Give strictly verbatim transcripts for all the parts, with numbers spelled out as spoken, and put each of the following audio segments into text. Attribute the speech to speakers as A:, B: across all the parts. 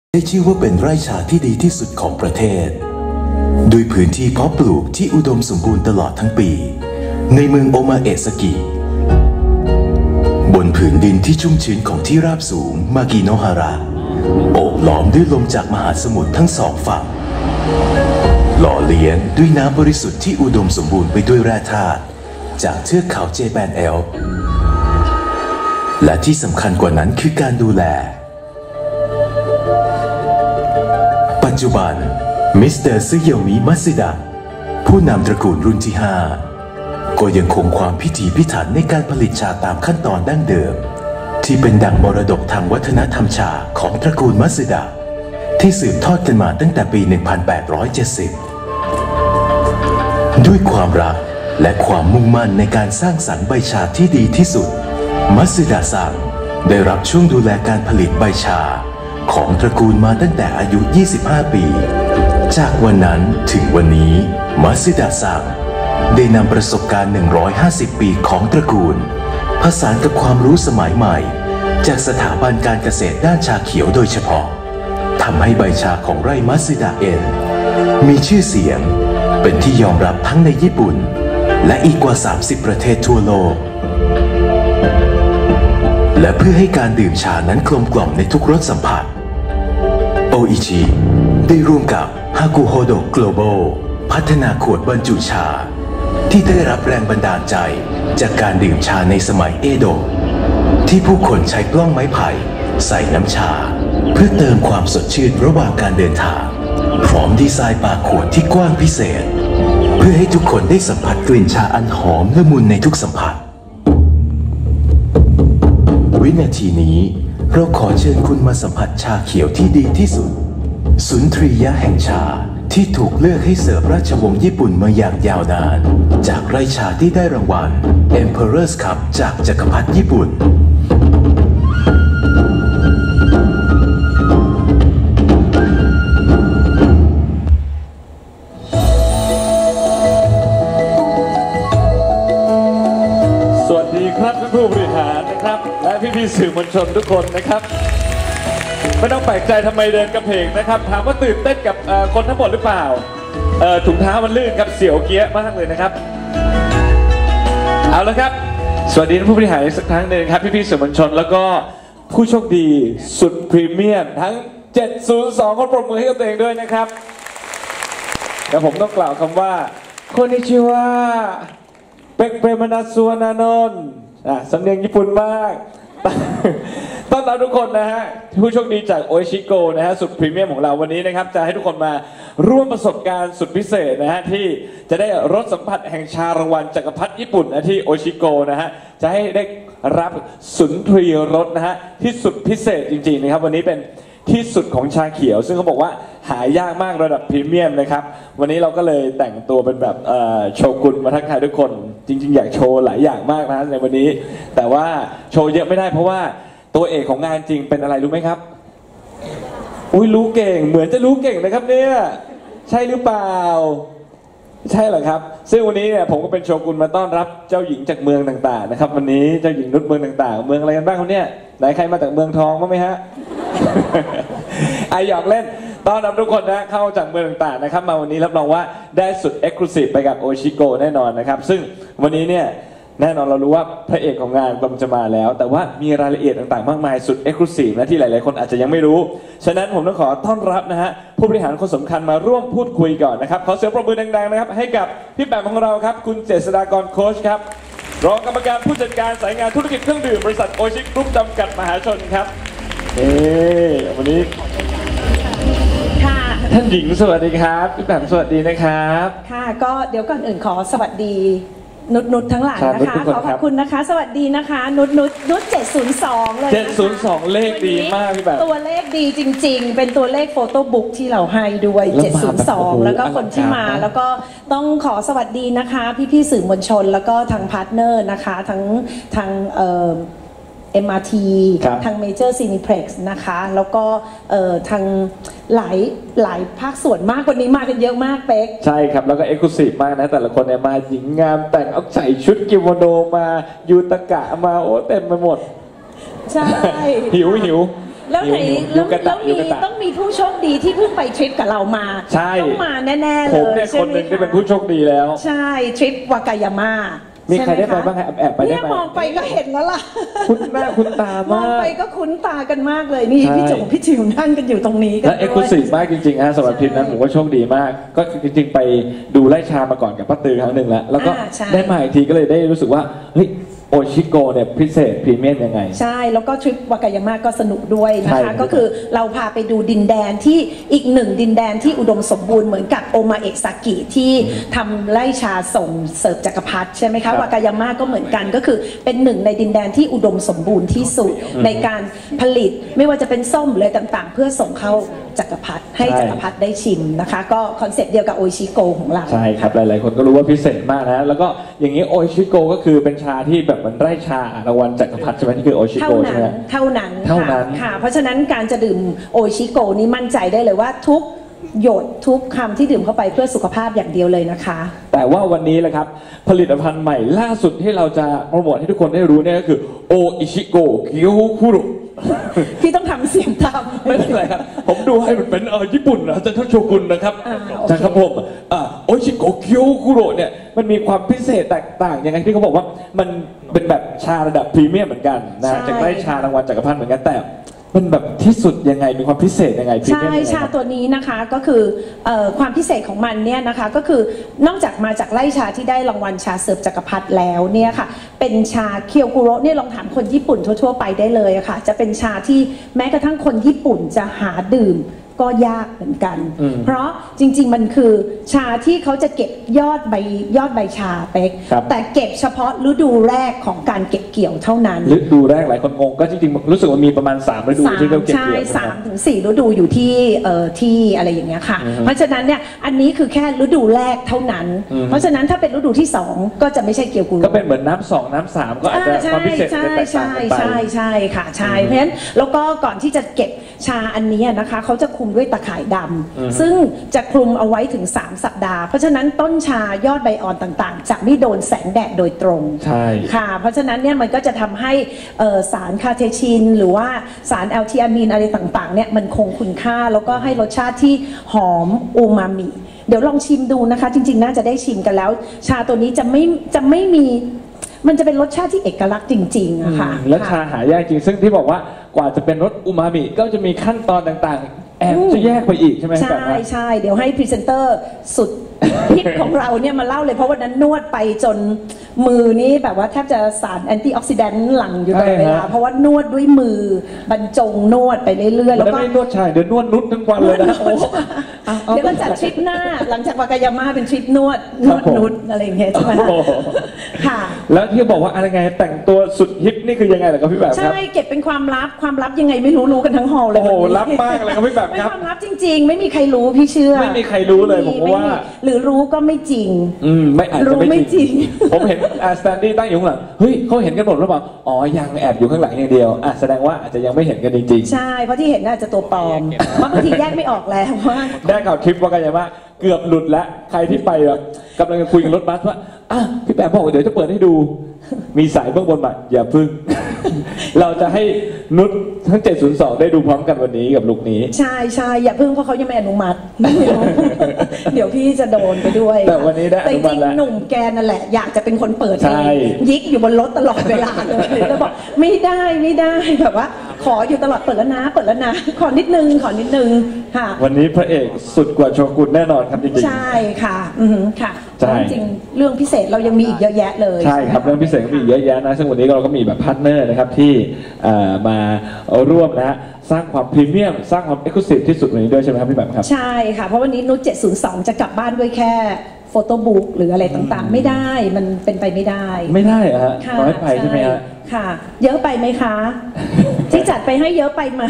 A: ได้ชื่อว่าเป็นไร่ชาที่ดีที่สุดของประเทศด้วยพื้นที่เพาะปลูกที่อุดมสมบูรณ์ตลอดทั้งปีในเมืองโอมาเอะซากิบนผืนดินที่ชุ่มชื้นของที่ราบสูงมากิโนฮาระโอบล้อมด้วยลมจากมหาสมุทรทั้งสองฝั่งหล่อเลี้ยงด้วยน้ำบริสุทธิ์ที่อุดมสมบูรณ์ไปด้วยแร่ธาตุจากเทือกเขาเจแปนแอลป์และที่สำคัญกว่านั้นคือการดูแลปัจจุบันมิสเตอร์ซึเยมิมัตสึดะผู้นำตระกูลรุ่นที่ห้าก็ยังคงความพิถีพิถันในการผลิตชาตามขั้นตอนดั้งเดิมที่เป็นดั่งมรดกทางวัฒนธรรมชาของตระกูลมัตสึดะที่สืบทอดกันมาตั้งแต่ปี หนึ่งพันแปดร้อยเจ็ดสิบ ด้วยความรักและความมุ่งมั่นในการสร้างสรรค์ใบชาที่ดีที่สุดมัตสึดะซังได้รับช่วงดูแลการผลิตใบชาของตระกูลมาตั้งแต่อายุ ยี่สิบห้า ปีจากวันนั้นถึงวันนี้มัตสึดะซังได้นำประสบการณ์ หนึ่งร้อยห้าสิบ ปีของตระกูลผสานกับความรู้สมัยใหม่จากสถาบันการเกษตรด้านชาเขียวโดยเฉพาะทำให้ใบชาของไร่มัตสึดะเอ็นมีชื่อเสียงเป็นที่ยอมรับทั้งในญี่ปุ่นและอีกกว่า สามสิบ ประเทศทั่วโลกและเพื่อให้การดื่มชานั้นกลมกล่อมในทุกรสสัมผัสโออิชิได้ร่วมกับฮากุโฮโด Global พัฒนาขวดบรรจุชาที่ได้รับแรงบันดาลใจจากการดื่มชาในสมัยเอโดะที่ผู้คนใช้กล้องไม้ไผ่ใส่น้ำชาเพื่อเติมความสดชื่นระหว่างการเดินทางพร้อมดีไซน์ปากขวดที่กว้างพิเศษเพื่อให้ทุกคนได้สัมผัสกลิ่นชาอันหอมละมุนในทุกสัมผัสวินาทีนี้เราขอเชิญคุณมาสัมผัสชาเขียวที่ดีที่สุดสุนทรียะแห่งชาที่ถูกเลือกให้เสิร์ฟราชวงศ์ญี่ปุ่นมาอย่างยาวนานจากไร่ชาที่ได้รางวัล Emperor's Cup จากจักรพรรดิญี่ปุ่น
B: สวัสดีครับท่านผู้บริหารนะครับและพี่ๆสื่อมวลชนทุกคนนะครับไม่ต้องแปลกใจทำไมเดินกระเพกนะครับถามว่าตื่นเต้นกับคนทั้งหมดหรือเปล่าถุงเท้ามันลื่นครับเสียวเกี้ยมากเลยนะครับเอาละครับสวัสดีท่านผู้บริหารอีกสักครั้งหนึ่งครับพี่ๆสื่อมวลชนแล้วก็ผู้โชคดีสุดพรีเมียมทั้งเจ็ดศูนย์สองคนปรบมือให้กับตัวเองด้วยนะครับและผมต้องกล่าวคำว่าโคนิชิวะเป็กเปรมนัสสุวรรณนนท์สำเนียงญี่ปุ่นมากต้อนรับทุกคนนะฮะผู้โชคดีจากโอชิโกนะฮะสุดพรีเมียมของเราวันนี้นะครับจะให้ทุกคนมาร่วมประสบการณ์สุดพิเศษนะฮะที่จะได้รสสัมผัสแห่งชารางวัลจักรพรรดิญี่ปุ่นนะที่โอชิโกนะฮะจะให้ได้รับสุนทรียรสนะฮะที่สุดพิเศษจริงๆนะครับวันนี้เป็นที่สุดของชาเขียวซึ่งเขาบอกว่าหายากมากระดับพรีเมียมนะครับวันนี้เราก็เลยแต่งตัวเป็นแบบโชกุนมาทักทายทุกคนจริงๆอยากโชว์หลายอย่างมากนะในวันนี้แต่ว่าโชว์เยอะไม่ได้เพราะว่าตัวเอกของงานจริงเป็นอะไรรู้ไหมครับอุ้ยรู้เก่งเหมือนจะรู้เก่งนะครับเนี่ยใช่หรือเปล่าใช่เหรอครับซึ่งวันนี้เนี่ยผมก็เป็นโชกุนมาต้อนรับเจ้าหญิงจากเมืองต่างๆนะครับวันนี้เจ้าหญิงนุชเมืองต่างๆเมืองอะไรกันบ้างครับเนี่ยไหนใครมาจากเมืองทองบ้างไหมฮะ ไอหยอกเล่นต้อนรับทุกคนนะเข้าจากเมืองต่างๆนะครับมาวันนี้รับรองว่าได้สุดเอ็กซ์คลูซีฟไปกับโอชิโกแน่นอนนะครับซึ่งวันนี้เนี่ยแน่นอนเรารู้ว่าพระเอกของงานกำลังจะมาแล้วแต่ว่ามีรายละเอียดต่างๆมากมายสุดเอ็กซ์คลูซีฟนะที่หลายๆคนอาจจะยังไม่รู้ฉะนั้นผมต้องขอต้อนรับนะฮะผู้บริหารคนสำคัญมาร่วมพูดคุยก่อนนะครับขอเสียงปรบมือดังๆนะครับให้กับพี่แปมของเราครับคุณเจษฎากรโค้ชครับรองกรรมการผู้จัดการสายงานธุรกิจเครื่องดื่มบริษัทโอชิกรุ๊ปจำกัดมหาชนครับเอ๊วันนี้ท่านหญิงสวัสดีครับพี่แปมสวัสดีนะครับ
C: ค่ะก็เดี๋ยวก่อนอื่นขอสวัสดีนุชนุชทั้งหลายนะคะขอขอบคุณนะคะสวัสดีนะคะนุชนุชนุชเจ็ดศูนย์สองเลยนะคะ
B: เจ็ดศูนย์สองเลขดีมากพี่แปม
C: ตัวเลขดีจริงๆเป็นตัวเลขโฟโต้บุ๊กที่เราให้ด้วยเจ็ดศูนย์สองแล้วก็คนที่มาแล้วก็ต้องขอสวัสดีนะคะพี่ๆสื่อมวลชนแล้วก็ทางพาร์ทเนอร์นะคะทั้งทางเอ่อเอ็ม อาร์ ที ทาง Major Cineplex นะคะแล้วก็ทางหลายหลายภาคส่วนมากวันนี้มากันเยอะมากเป๊ก
B: ใช่ครับแล้วก็เอ็กซ์คลูซีฟมากนะแต่ละคนเนี่ยมาหญิงงามแต่งเอาใส่ชุดกิโมโนมายูตะกะมาโอ้เต็มไปหมด
C: ใช่
B: หิวหิว
C: แล้วไหน
B: ยูกะตะ
C: แล้ว
B: ยู
C: มี
B: กะตะ
C: ต้องมีผู้โชคดีที่เพิ่งไปทริปกับเรามา
B: ใช่
C: ต้องมาแน่ๆเล
B: ผม
C: ย
B: เนี่ย
C: ใช่
B: คน
C: ไห
B: ห
C: ม
B: นึ่งที่
C: คะ
B: เป็นผู้โชคดีแล้ว
C: ใช่ทริปวากายาม่า
B: มีใครได้ไป
C: ช่ห
B: บ้างครับแอบไปได้
C: เนี่ย
B: ไหม
C: มองไปก็เห็นแล้วล่ะ
B: คุ้นหน้าคุ้นตาม
C: มอง
B: มาก
C: ไปก็คุ้นตากันมากเลยนี่
B: ใช่
C: พี่จงพี่จิ๋วนั่งกันอยู่ตรงนี้กัน
B: และเอ็กซ์คลูซีฟมากจริงๆฮะสำหรับทริปนั้นผมว่าโชคดีมาก ก็จริงๆไปดูไล่ชามาก่อนกับป้าตือครั้งหนึ่งแล้วแล้วก็ได้มาอีกทีก็เลยได้รู้สึกว่าเฮ้ยโอชิโกเนี่ยพิเศษพรีเมียมยังไง
C: ใช่แล้วก็ทริปวากายาม่าก็สนุกด้วยนะ
B: ใช่
C: คะก็คือเราพาไปดูดินแดนที่อีกหนึ่งดินแดนที่อุดมสมบูรณ์เหมือนกับโอมาเอะซากิที่ทำไร่ชาส่งเสิร์ฟจักรพรรดิใช่ไหมคะวากายาม่าก็เหมือนกันก็คือเป็นหนึ่งในดินแดนที่อุดมสมบูรณ์ที่สุดในการผลิตไม่ว่าจะเป็นส้มหรืออะไรต่างๆ เพื่อส่งเข้าจักรพรรดิให้จักรพรรดิได้ชิมนะคะก็คอนเซ็ปต์เดียวกับโอชิโกของเรา
B: ใช่ครับหลายๆคนก็รู้ว่าพิเศษมากนะแล้วก็อย่างนี้โอชิโกก็คือเป็นชาที่แบบเหมือนไร่ชารางวัลจักรพรรดิใช่ไหมนี่คือโอชิโก
C: เท่า
B: ใช่
C: นั้
B: ไห
C: น
B: ม
C: เท่านั้น
B: เท่านั้น
C: ค่ะค่ะเพราะฉะนั้นการจะดื่มโอชิโกนี่มั่นใจได้เลยว่าทุกหยดทุกคำที่ดื่มเข้าไปเพื่อสุขภาพอย่างเดียวเลยนะคะ
B: แต่ว่าวันนี้แหละครับผลิตภัณฑ์ใหม่ล่าสุดที่เราจะโปรโมทให้ทุกคนได้รู้เนี่ยก็คือโออิชิโกเกียวคุรุ
C: พี่ต้องทำเสียงตาม
B: ไม่เป็นไรครับผมดูให้มันเป็นเออญี่ปุ่นนะจันทโชกุนนะครับ
C: อ่าโอเค
B: ใช่ครับผมอ่าโออิชิโกเกียวคุรุเนี่ยมันมีความพิเศษแตกต่างยังไงที่เขาบอกว่ามันเป็นแบบชาระดับพรีเมียมเหมือนกันนะจากไร่ชารางวัลจักรพรรดิเหมือนกันแต่มันแบบที่สุดยังไงมีความพิเศษยังไงพรี
C: ใช่
B: เมียมยังไง
C: ชาตัวนี้นะคะก็คือเอ่อความพิเศษของมันเนี่ยนะคะก็คือนอกจากมาจากไร่ชาที่ได้รางวัลชาเสิร์ฟจักรพรรดิแล้วเนี่ยค่ะเป็นชาเคียวกุโระเนี่ยลองถามคนญี่ปุ่นทั่วๆไปได้เลยอะค่ะจะเป็นชาที่แม้กระทั่งคนญี่ปุ่นจะหาดื่มก็ยากเหมือนกัน
B: อืม
C: เพราะจริงๆมันคือชาที่เขาจะเก็บยอดใบยอดใบชาเป๊ก
B: ครับ
C: แต่เก็บเฉพาะฤดูแรกของการเก็บเกี่ยวเท่านั้น
B: ฤดูแรกหลายคนงงก็จริงๆรู้สึกว่ามีประมาณสามฤดู
C: สาม
B: ที่เขาเก็บ
C: ใช่
B: เกี่ยว
C: สามถึงสี่ฤดูอยู่ที่เอ่อที่อะไรอย่างเงี้ยค่ะ เพราะฉะนั้นเนี่ยอันนี้คือแค่ฤดูแรกเท่านั้น เพราะฉะนั้นถ้าเป็นฤดูที่สองก็จะไม่ใช่เกียวกุโระ
B: ก็เป็นเหมือนน้ำสองน้ำสามก็อาจจะ
C: ใช่
B: ความพิเศษ
C: ใช่
B: จะแตกต่าง
C: ใช่
B: กันไป
C: ใช่ใช่ค่ะใช่เพราะฉะนั้นแล้วก็ก่อนที่จะเก็บชาอันนี้นะคะเขาจะคลุมด้วยตะข่ายดำซึ่งจะคลุมเอาไว้ถึงสามสัปดาห์เพราะฉะนั้นต้นชายอดใบอ่อนต่างๆจะไม่โดนแสงแดดโดยตรง
B: ใช่
C: ค่ะเพราะฉะนั้นเนี่ยมันก็จะทำให้เอ่อสารคาเทชิน หรือว่าสารแอลทีอามีนอะไรต่างๆเนี่ยมันคงคุณค่าแล้วก็ให้รสชาติที่หอมอูมามิเดี๋ยวลองชิมดูนะคะ จริงๆน่าจะได้ชิมกันแล้ว ชาตัวนี้จะไม่จะไม่มีมันจะเป็นรสชาติที่เอกลักษณ์จริงๆอะค่ะ
B: และชาหายากจริงซึ่งที่บอกว่ากว่าจะเป็นรสอูมามิก็จะมีขั้นตอนต่างๆ แอบจะแยกไปอีกใช่ไหม
C: ใช่
B: แบบนั้น
C: ใช่เดี๋ยวให้พรีเซนเตอร์สุดฮิตของเราเนี่ยมาเล่าเลยเพราะวันนั้นนวดไปจนมือนี้แบบว่าแทบจะสารแอนตี้ออกซิแดนต์หลั่งอยู่ตลอดเวลาเพราะว่านวดด้วยมือบรรจงนวดไปเรื่อยๆ
B: แล้
C: แล้ว วก็
B: ไม่นวดชายเดี๋ยวนวดนุดทั้งวันเลยนะโอ้อาอา
C: เดี๋ยวเราจัดทริปหน้าหลังจากวากายาม่าเป็นทริปนวดน
B: ครับ
C: วด
B: ผม
C: นุดอะไรอย่างเงี้ยใช่ไหม
B: โอ้โห
C: ค่ะ
B: แล้วที่บอกว่าอะไรไงแต่งตัวสุดฮิปนี่คือยังไงเหรอครับพี่แบบค
C: ใช่
B: รับ
C: เก็บเป็นความลับความลับยังไงไม่รู้รู้กันทั้งฮอลล์เลย
B: โอ้โห
C: วันนี้
B: ลับมากเลยครับพี่แบบ
C: เป็น
B: ครับ
C: ความลับจริง ๆ ไม่มีใครรู้พี่เชื่อ
B: ไม่มีใครรู้เลยผมว่า
C: ไหรือรู้ก็ไม่จริง
B: อืมไม่อาจจะ
C: รู้ไม่
B: ไม่
C: จ
B: จ
C: ริ
B: ริ
C: ง
B: ง ผมเห็นอาสแตนดี้ตั้งอยู่ข้างหลังเฮ้ยเขาเห็นกันหมดหรือเปล่าอ๋อยังแอบอยู่ข้างหลังอย่างเดียวอ่ะแสดงว่าอาจจะยังไม่เห็นกันจริง
C: ใช่เพราะที่เห็นน่าจะตัวปลอมเพราะบางทีแยกไม่ออกแล้วว่า
B: ๆได้ข่าวทริปว่ากันยังว่าเกือบหลุดแล้วใครที่ไปแบบกำลังจะคุยกับรถบัสว่าอ่ะพี่แปมบอกว่าเดี๋ยวจะเปิดให้ดู มีสายเบื้องบนมาอย่าพึ่ง เราจะให้นุชทั้งเจ็ดศูนย์สองได้ดูพร้อมกันวันนี้กับลุคนี้
C: ใช่ใช่อย่าพึ่งเพราะเขายังไม่อนุมัติ เดี๋ยวพี่จะโดนไปด้วย
B: แต่วันนี้ได้อ
C: แต่จ
B: นุมั
C: ริ
B: ติ
C: ง
B: แล้ว
C: ๆหนุ่มแกนั่นแหละ อยากจะเป็นคนเปิด
B: ใช่
C: เองยิกอยู่บนรถตลอดเวลาเลยแล้วบอกไม่ได้ไม่ได้แบบว่า ขออยู่ตลอดเปิดแล้วนะเปิดแล้วนะขอนิดนึงขอนิดนึงค่ะ
B: วันนี้พระเอกสุดกว่าโชกุนแน่นอนครับจริงๆ
C: ใช่ค่ะอือหือค่ะ
B: ใช่
C: จริงๆเรื่องพิเศษเรายังมีอีกเยอะแยะเลย
B: ใช่ครับเรื่องพิเศษก็มีเยอะแยะนะซึ่งวันนี้เราก็มีแบบพาร์ทเนอร์นะครับที่เอ่อมาร่วมนะฮะสร้างความพรีเมียมสร้างความเอ็กซ์คลูซีฟที่สุดวันนี้ด้วยใช่ไหมครับพี่แบบครับ
C: ใช่ค่ะ เพราะวันนี้นุชเจ็ดศูนย์สองจะกลับบ้านด้วยแค่โฟโต้บุ๊กหรืออะไรต่างๆ ไม่ได้มันเป็นไปไม่ได้
B: ไม่ได้เหรอฮะ
C: ค่ะ
B: น้อยไปใช่ไหมฮะ
C: ค่ะ เยอะไปไหมคะ ที่จัดไปให้เยอะไปไหม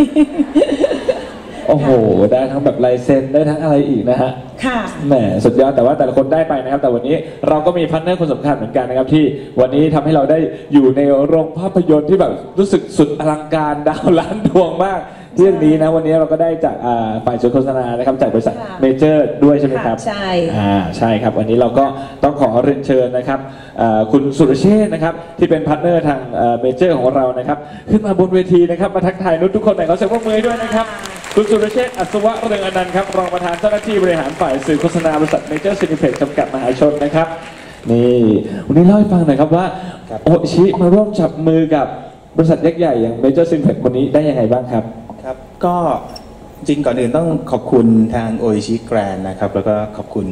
B: โอ้โหได้ทั้งแบบลายเซ็นได้ทั้งอะไรอีกนะฮะ
C: ค่ะ
B: แหมสุดยอดแต่ว่าแต่ละคนได้ไปนะครับแต่วันนี้เราก็มีพาร์ทเนอร์คนสำคัญเหมือนกันนะครับที่วันนี้ทำให้เราได้อยู่ในโรงภาพยนตร์ที่แบบรู้สึกสุดอลังการดาวล้านดวงมากเรื่องนี้นะวันนี้เราก็ได้จากอ่าฝ่ายสื่อโฆษณานะครับจากบริษัท
C: ค่ะ
B: เมเจอร์ด้วยใช่ไหมครับ
C: ค่ะใช่
B: อ่าใช่ครับวันนี้เราก็ต้องขอเรียนเชิญนะครับอ่าคุณสุรเชษฐ์นะครับที่เป็นพาร์ทเนอร์ทางเมเจอร์ของเรานะครับขึ้นมาบนเวทีนะครับมาทักทายนุชทุกคนหน่อยขอเสียงปรบมือด้วยนะครับคุณสุรเชษฐ์อัศวะเรืองอนันต์ครับรองประธานเจ้าหน้าที่บริหารฝ่ายสื่อโฆษณาบริษัทเมเจอร์ซินิเพล็กซ์จำกัดมหาชนนะครับนี่วันนี้เล่าให้ฟังหน่อยครับว่าโอชิมาร่วมจับมือกับบริษัทยักษ์ใหญ่อย่างเมเจอร์ซินิเพล็กซ์วันนี้ได้ยังไงบ้างครับ
D: ครับก็จริงก่อนอื่นต้องขอบคุณทางโอชิแกรนนะครับแล้วก็ขอบคุณ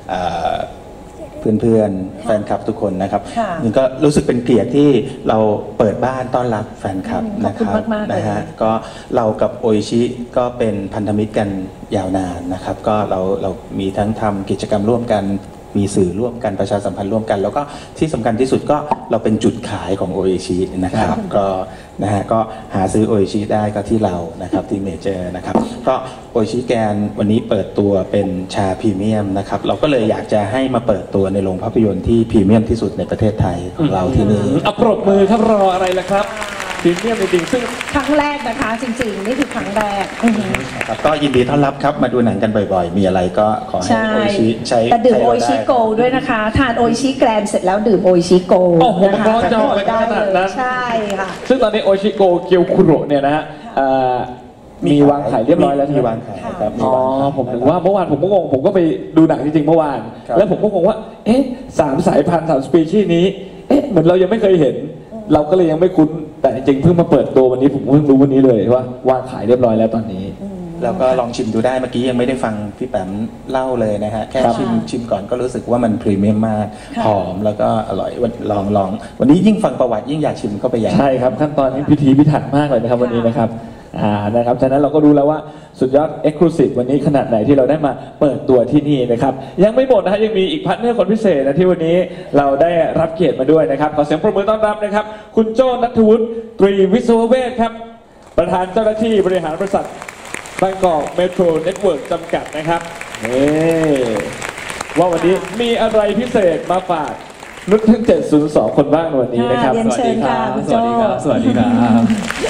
D: เพื่อนๆแฟนคลับทุกคนนะครับนี่ก็รู้สึกเป็นเกียรติที่เราเปิดบ้านต้อนรับแฟนคลับนะครับนะฮะก็เรากับโอชิก็เป็นพันธมิตรกันยาวนานนะครับก็เราเรามีทั้งทำกิจกรรมร่วมกันมีสื่อร่วมกันประชาสัมพันธ์ร่วมกันแล้วก็ที่สำคัญที่สุดก็เราเป็นจุดขายของโอชินะครับก็นะฮะก็หาซื้อโอชิได้ก็ที่เรานะครับที่เมเจอร์นะครับก็โอชิแกนวันนี้เปิดตัวเป็นชาพรีเมียมนะครับเราก็เลยอยากจะให้มาเปิดตัวในโรงภาพยนตร์ที่พรีเมียมที่สุดในประเทศไทยของเราที่นี่
B: เอาปรบมือครับรออะไรล่ะครับพรีเมียมจริงๆซึ่ง
C: ครั้งแรกนะคะจริงๆนี่คือครั้งแรก
D: ครับก็ยินดีต้อนรับครับมาดูหนังกันบ่อยๆมีอะไรก็ขอให้โอชิใช้
C: แต่ดื่มโอชิโกด้วยนะคะทานโอชิแกรนเสร็จแล้วดื่มโอชิโก
B: โอ้โหร้อนจองเลยขนาดนั้น
C: ใช่ค่ะ
B: ซึ่งตอนนี้โอชิโกเกียวคุโระเนี่ยนะฮะมีวางขายเรียบร้อยแล้ว
D: มีวางขายครับ
B: อ๋อผมถึงว่าเมื่อวานผมก็งงผมก็ไปดูหนังจริงๆเมื่อวานแล้วผมก็งงว่าเอ๊ะสามสายพันธุ์สามสปีชีส์นี้เอ๊ะเหมือนเรายังไม่เคยเห็นเราก็เลยยังไม่คุ้นแต่จริงๆเพิ่งมาเปิดตัววันนี้ผมเพิ่งรู้วันนี้เลยว่าวางขายเรียบร้อยแล้วตอนนี้
D: แล้วก็ลองชิมดูได้เมื่อกี้ยังไม่ได้ฟังพี่แปมเล่าเลยนะฮะแค่ชิมชิมก่อนก็รู้สึกว่ามันพรีเมียมมากหอมแล้วก็อร่อยลองลองวันนี้ยิ่งฟังประวัติยิ่งอยากชิมเข้าไปใหญ่
B: ใช่ครับขั้นตอนนี้พิถีพิถันมากเลยนะครับวันนี้นะครับอ่านะครับฉะนั้นเราก็รู้แล้วว่าสุดยอด Exclusive วันนี้ขนาดไหนที่เราได้มาเปิดตัวที่นี่นะครับยังไม่หมดนะฮะยังมีอีกพาร์ทเนอร์คนพิเศษนะที่วันนี้เราได้รับเกียรติมาด้วยนะครับขอเสียงปรบมือต้อนรับนะครับคุณโจ้ณัฐวุฒิตรีวิศวเวชครับประธานเจ้าหน้าที่บริหารบริษัทบางกอกเมโทรเน็ตเวิร์กจำกัดนะครับนี่ว่าวันนี้มีอะไรพิเศษมาฝากนุชทั้งเจ็ดศูนย์สองคนบ้างในวันนี้นะครับ
C: สวัสดีครับ
E: สวัสดีครับสวัสดีครับ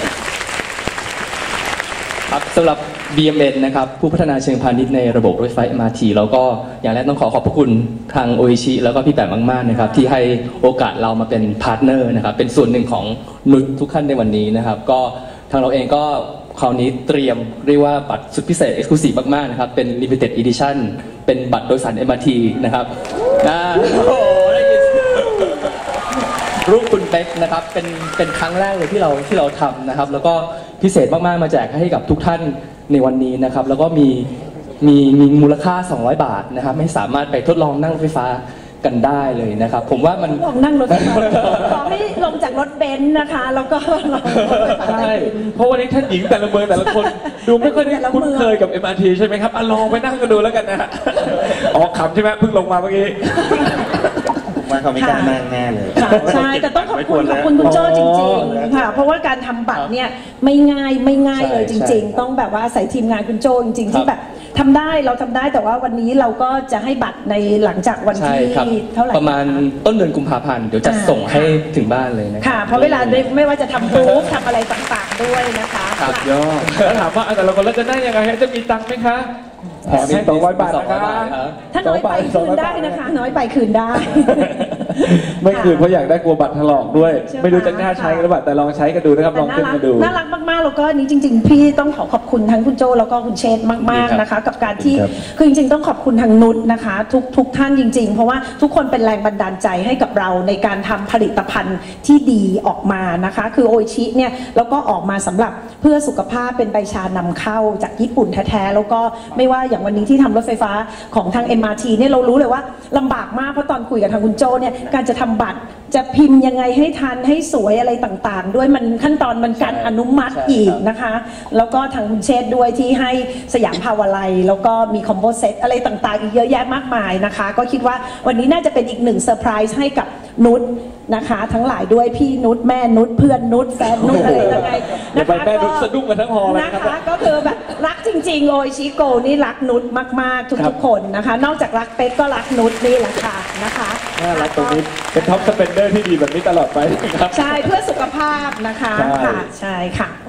E: ครับสำหรับ บี เอ็ม เอ็น นะครับผู้พัฒนาเชิงพาณิชย์ในระบบรถไฟ เอ็ม อาร์ ที แล้วก็อย่างแรกต้องขอขอบพระคุณทางโอชิแล้วก็พี่แปมมากๆนะครับที่ให้โอกาสเรามาเป็นพาร์ทเนอร์นะครับเป็นส่วนหนึ่งของนุชทุกท่านในวันนี้นะครับก็ทางเราเองก็คราวนี้เตรียมเรียกว่าบัตรสุดพิเศษ Exclusive มากๆนะครับเป็น Limited Edition เป็นบัตรโดยสาร เอ็ม อาร์ ที นะครับนะโอ้ได้ยินรูปคุณเป๊กนะครับเป็นเป็นครั้งแรกเลยที่เราที่เราทำนะครับแล้วก็พิเศษมากๆมาแจกให้กับทุกท่านในวันนี้นะครับแล้วก็มีมีมีมูลค่าสองร้อยบาทนะครับให้สามารถไปทดลองนั่งรถไฟฟ้ากันได้เลยนะครับผมว่ามัน
C: ลองนั่งรถไฟฟ้าขอให้ลงจากรถเบนซ์นะคะแล้วก็ลอง
B: ใช่เพราะวันนี้ท่านหญิงแต่ละเมืองแต่ละคนดูไม่ค่อยได้คุ้นเคยกับ เอ็ม อาร์ ที ใช่ไหมครับลองไปนั่งกันดูแล้วกันนะฮะอ๋อขำใช่ไหมเพิ่งลงมาเมื่อกี้
D: ว่าเขาไม่กล้านั่งแน่เลย
C: ใช่แต่ต้องขอบคุณขอบคุณคุณโจ้จริงๆค่ะเพราะว่าการทำบัตรเนี่ยไม่ง่ายไม่ง่ายเลยจริงๆต้องแบบว่าใส่ทีมงานคุณโจ้จริงๆที่แบบทำได้เราทำได้แต่ว่าวันนี้เราก็จะให้บัตรในหลังจากวันที่เท่าไหร่
E: ประมาณต้นเดือนกุมภาพันธ์เดี๋ยวจะส่งให้ถึงบ้านเลยนะ
C: ค่ะเพราะเวลาไม่ว่าจะทำรูปทำอะไรต่างๆด้วยนะคะ
B: ครับยอดแล้วถามว่าแต่ละคนเราจะได้ยังไงจะมีตังค์ไหมคะแถมให้สองร้อยบาทนะคะ
C: ถ้าน้อยไปคืนได้นะคะน้อยไปคืนได้
B: ไม่คืนเพราะอยากได้กลัวบัตรถลอกด้วยไม่รู้จะกล้าใช้หรือเปล่าแต่ลองใช้กันดูนะครับลองขึ้นกันดู
C: น่ารักมากๆแล้วก็นี้จริงๆพี่ต้องขอขอบคุณทั้งคุณโจแล้วก็คุณเชษมากๆนะคะกับการที่คือจริงๆต้องขอบคุณทางนุชนะคะทุกทุกท่านจริงๆเพราะว่าทุกคนเป็นแรงบันดาลใจให้กับเราในการทำผลิตภัณฑ์ที่ดีออกมานะคะคือโอชิเนี่ยแล้วก็ออกมาสำหรับเพื่อสุขภาพเป็นใบชานำเข้าจากญี่ปุ่นแท้ๆแล้วก็ไม่ว่าอย่างวันนี้ที่ทำรถไฟฟ้าของทาง เอ็ม อาร์ ที เนี่ยเรารู้เลยว่าลำบากมากเพราะตอนคุยกับทางคุณโจเนี่ยการจะทำบัตรจะพิมพ์ยังไงให้ทันให้สวยอะไรต่างๆด้วยมันขั้นตอนมันการอนุมัติอีกนะคะแล้วก็ทางคุณเชษด้วยที่ให้สยามภาวไลแล้วก็มีคอมโบเซตอะไรต่างๆอีกเยอะแยะมากมายนะคะก็คิดว่าวันนี้น่าจะเป็นอีกหนึ่งเซอร์ไพรส์ให้กับนุชนะคะทั้งหลายด้วยพี่นุชแม่นุชเพื่อนนุชแฟนนุชอะไรยังไง
B: นะคะแม่นุชสะดุ้งกันทั้งหอเลย
C: นะคะก็คือแบบรักจริงๆโอชิโกนี่รักนุชมากๆทุกๆคนนะคะนอกจากรักเป๊กก็รักนุชนี่แหละค่ะนะคะ
B: น่ารักตรงนี้เป็นท็อปสเปนเดอร์ที่ดีแบบนี้ตลอดไปครับ
C: ใช่เพื่อสุขภาพนะคะค่ะใช่ค่ะ
B: อ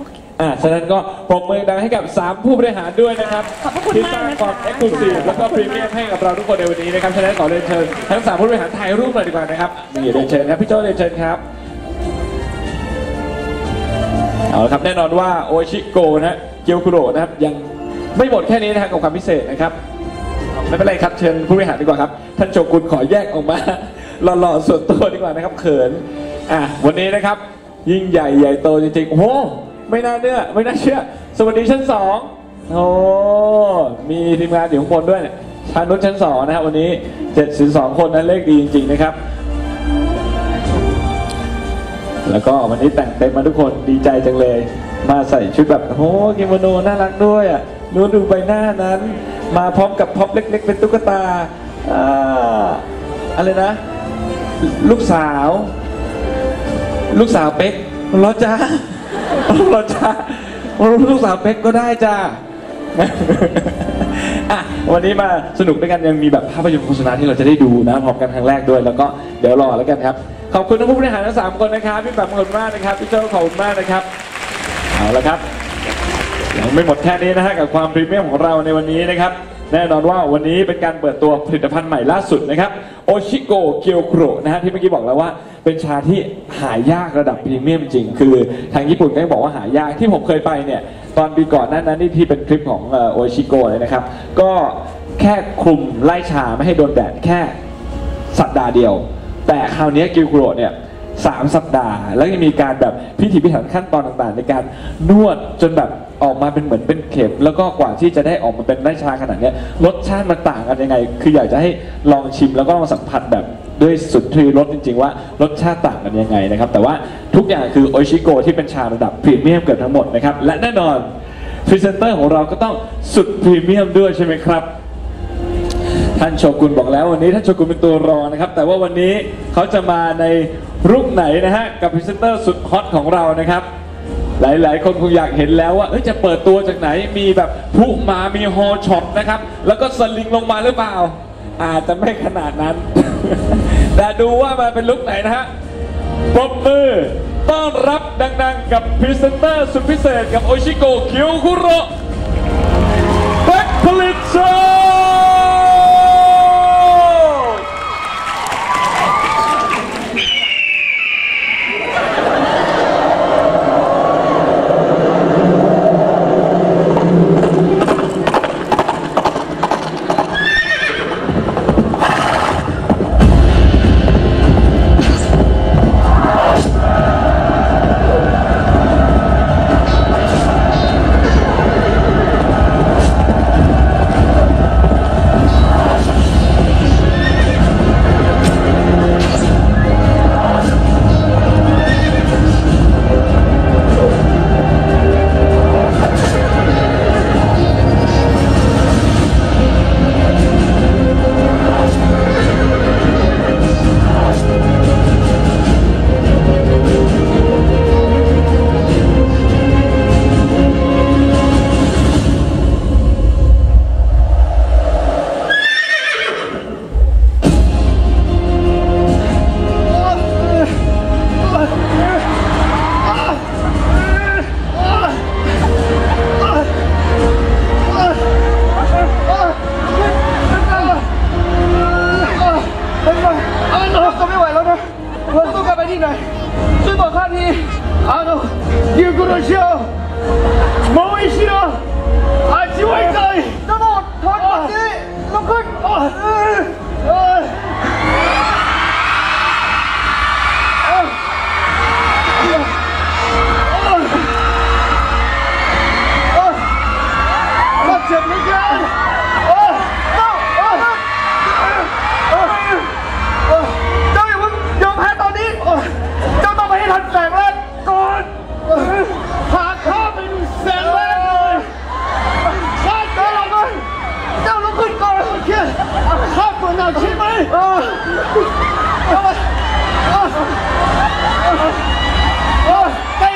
B: อ่าฉะนั้นก็ปรบมือดังให้กับสามผู้บริหารด้วยนะครับ
C: ขอบพระคุณ
B: ที่
C: มาก
B: สร้าง
C: นะคะ
B: ความเอ็กซ์คลูซีฟแล้วก็พรีเมียมให้กับเราทุกคนในวันนี้นะครับฉะนั้นขอเรียนเชิญทั้งสามผู้บริหารถ่ายรูปหน่อยดีกว่านะครับนี่เรียนเชิญครับพี่โจ้เรียนเชิญครับเอาละครับแน่นอนว่าโอชิโกนะเกียวคุโรนะครับยังไม่หมดแค่นี้นะครับกับความพิเศษนะครับไม่เป็นไรครับเชิญผู้บริหารดีกว่าครับท่านโชกุนขอแยกออกมาหล่อๆส่วนตัวดีกว่านะครับเขินอ่ะวันนี้นะครับยิ่งใหญ่ใหญ่โตจริงๆโอ้โหไม่น่าเชื่อไม่น่าเชื่อสวัสดีชั้นสองโอ้มีทีมงานอยู่ข้างบนด้วยเนี่ยชั้นนู้นชั้นสองนะครับวันนี้เจ็ดสิบสองคนนั้นเลขดีจริงๆนะครับแล้วก็วันนี้แต่งเต็มมาทุกคนดีใจจังเลยมาใส่ชุดแบบโอ้กิโมโนน่ารักด้วยอ่ะดูดูใบหน้านั้นมาพร้อมกับพ็อปเล็กๆเป็นตุ๊กตาอ่าอะไรนะลูกสาวลูกสาวเป๊กรอจ้ารอจ้าลูกสาวเป๊กก็ได้จ้าอ่ะวันนี้มาสนุกด้วยกันยังมีแบบภาพยนตร์โฆษณาที่เราจะได้ดูนะพร้อมกันครั้งแรกด้วยแล้วก็เดี๋ยวรอแล้วกันครับขอบคุณทั้งผู้บริหารทั้งสามคนนะครับพี่แบบขอบคุณมากนะครับพี่เจ้าขอบคุณมากนะครับเอาละครับยังไม่หมดแค่นี้นะฮะกับความพรีเมียมของเราในวันนี้นะครับแน่นอนว่าวันนี้เป็นการเปิดตัวผลิตภัณฑ์ใหม่ล่าสุดนะครับโอชิโกเกียวคุโรนะฮะที่เมื่อกี้บอกแล้วว่าเป็นชาที่หายากระดับพรีเมียมจริงคือทางญี่ปุ่นก็บอกว่าหายากที่ผมเคยไปเนี่ยตอนปีก่อนนั้นนี่ที่เป็นคลิปของโอชิโกเลยนะครับก็แค่คลุมไล่ชาไม่ให้โดนแดดแค่สัปดาห์เดียวแต่คราวนี้เกียวคุโรเนี่ยสามสัปดาห์แล้วยังมีการแบบพิถีพิถันขั้นตอนต่างๆในการนวดจนแบบออกมาเป็นเหมือนเป็นเข็มแล้วก็กว่าที่จะได้ออกมาเป็นไร่ชาขนาดนี้รสชาติมันต่างกันยังไงคืออยากจะให้ลองชิมแล้วก็ลองสัมผัสแบบด้วยสุดทรีรสจริงๆว่ารสชาติต่างกันยังไงนะครับแต่ว่าทุกอย่างคือโอชิโกที่เป็นชาระดับพรีเมียมเกือบทั้งหมดนะครับและแน่นอนพรีเซนเตอร์ของเราก็ต้องสุดพรีเมียมด้วยใช่ไหมครับท่านโชกุนบอกแล้ววันนี้ท่านโชกุนเป็นตัวรองนะครับแต่ว่าวันนี้เขาจะมาในรูปไหนนะฮะกับพรีเซนเตอร์สุดฮอตของเรานะครับหลายๆคนคงอยากเห็นแล้วว่าจะเปิดตัวจากไหนมีแบบผู้มามีฮอช็อตนะครับแล้วก็สลิงลงมาหรือเปล่าอาจจะไม่ขนาดนั้น แต่ดูว่ามันเป็นลุคไหนนะฮะปรบมือต้อนรับดังๆกับพรีเซนเตอร์สุดพิเศษกับโอชิโกเกียวคุโรแบ็คผลิตโช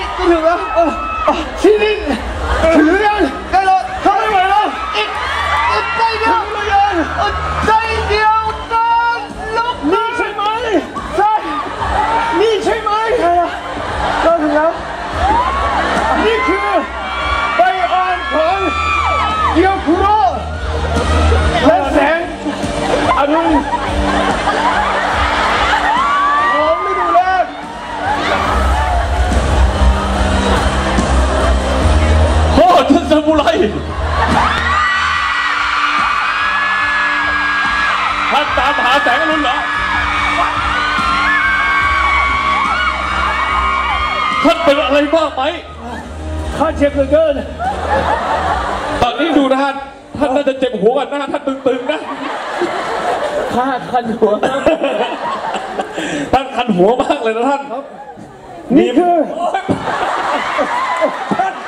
F: ชีวิตถือยังใกล้แล้วทำไม่ไหวแล้วอีกเกียวคุโร่และแสงอรุณของฤดูแล้ง
B: โอ้ท่านซามูไรท่านตามหาแสงอรุณเหรอท่านเป็นอะไรบ้างไหม
F: ข้าเจ็บเหลือเกิน
B: ตอนนี้ดูนะท่านท่านน่าจะเจ็บหัวกันหน้าท่านตึงๆนะ
F: ข้าคันหัว
B: ท่านคันหัวมากเลยนะท่าน
F: นี่คือ
B: ท่าน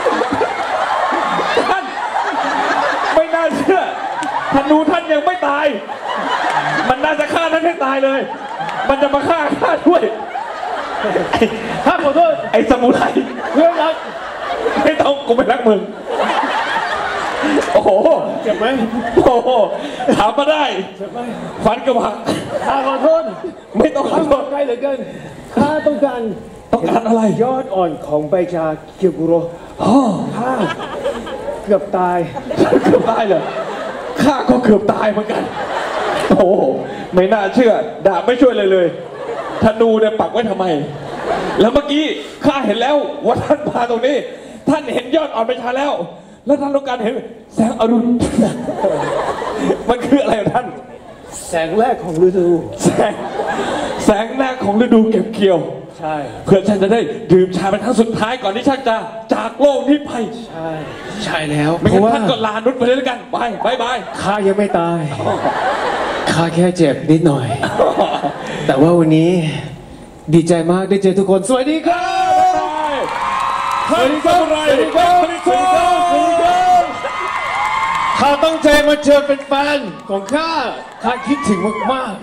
B: ท่านไม่น่าเชื่อธนูท่านยังไม่ตายมันน่าจะฆ่าท่านให้ตายเลยมันจะมาฆ่าข้าด้วย
F: ข้าขอโทษ
B: ไอ้สมุไร
F: เพื่อนรัก
B: ไม่ต้องกูไม่รักมึงโอ้โห
F: เจ็บไหม
B: โอ้โหถามมาได้
F: เจ็บไหม
B: ฟันกระบัง
F: ข้าขอโทษ
B: ไม่ต้องขอโทษ
F: ใกล้เหลือเกินข้าต้องการ
B: ต้องการอะไร
F: ยอดอ่อนของใบชาเกียวกุโร่ข้าเกือบตาย
B: เกือบตายเลยข้าก็เกือบตายเหมือนกันโอ้โหไม่น่าเชื่อดาบไม่ช่วยเลยเลยธนูเนี่ยปักไว้ทำไมแล้วเมื่อกี้ข้าเห็นแล้วว่าท่านมาตรงนี้ท่านเห็นยอดอ่อนใบชาแล้วแล้วท่านต้องการเห็นแสงอรุณมันคืออะไรท่าน
F: แสงแรกของฤดู
B: แสงแสงแรกของฤดูเก็บเกี่ยว
F: ใช่
B: เพื่อฉันจะได้ดื่มชาเป็นครั้งสุดท้ายก่อนที่ฉันจะจากโลกนี้ไป
F: ใช่ใช่แล้ว
B: เพราะว่าท่านก็ลานุชไปเลยแล้วกันไปบายบาย
F: ข้ายังไม่ตายข้าแค่เจ็บนิดหน่อยแต่ว่าวันนี้ดีใจมากได้เจอทุกคนสวัสดีครับ
B: สวัสดีครับสวัสดีครับสวัสดีครับสวัสดีครับ
F: ข้าตั้งใจมาเจอเป็นแฟนของข้าข้าคิดถึงมาก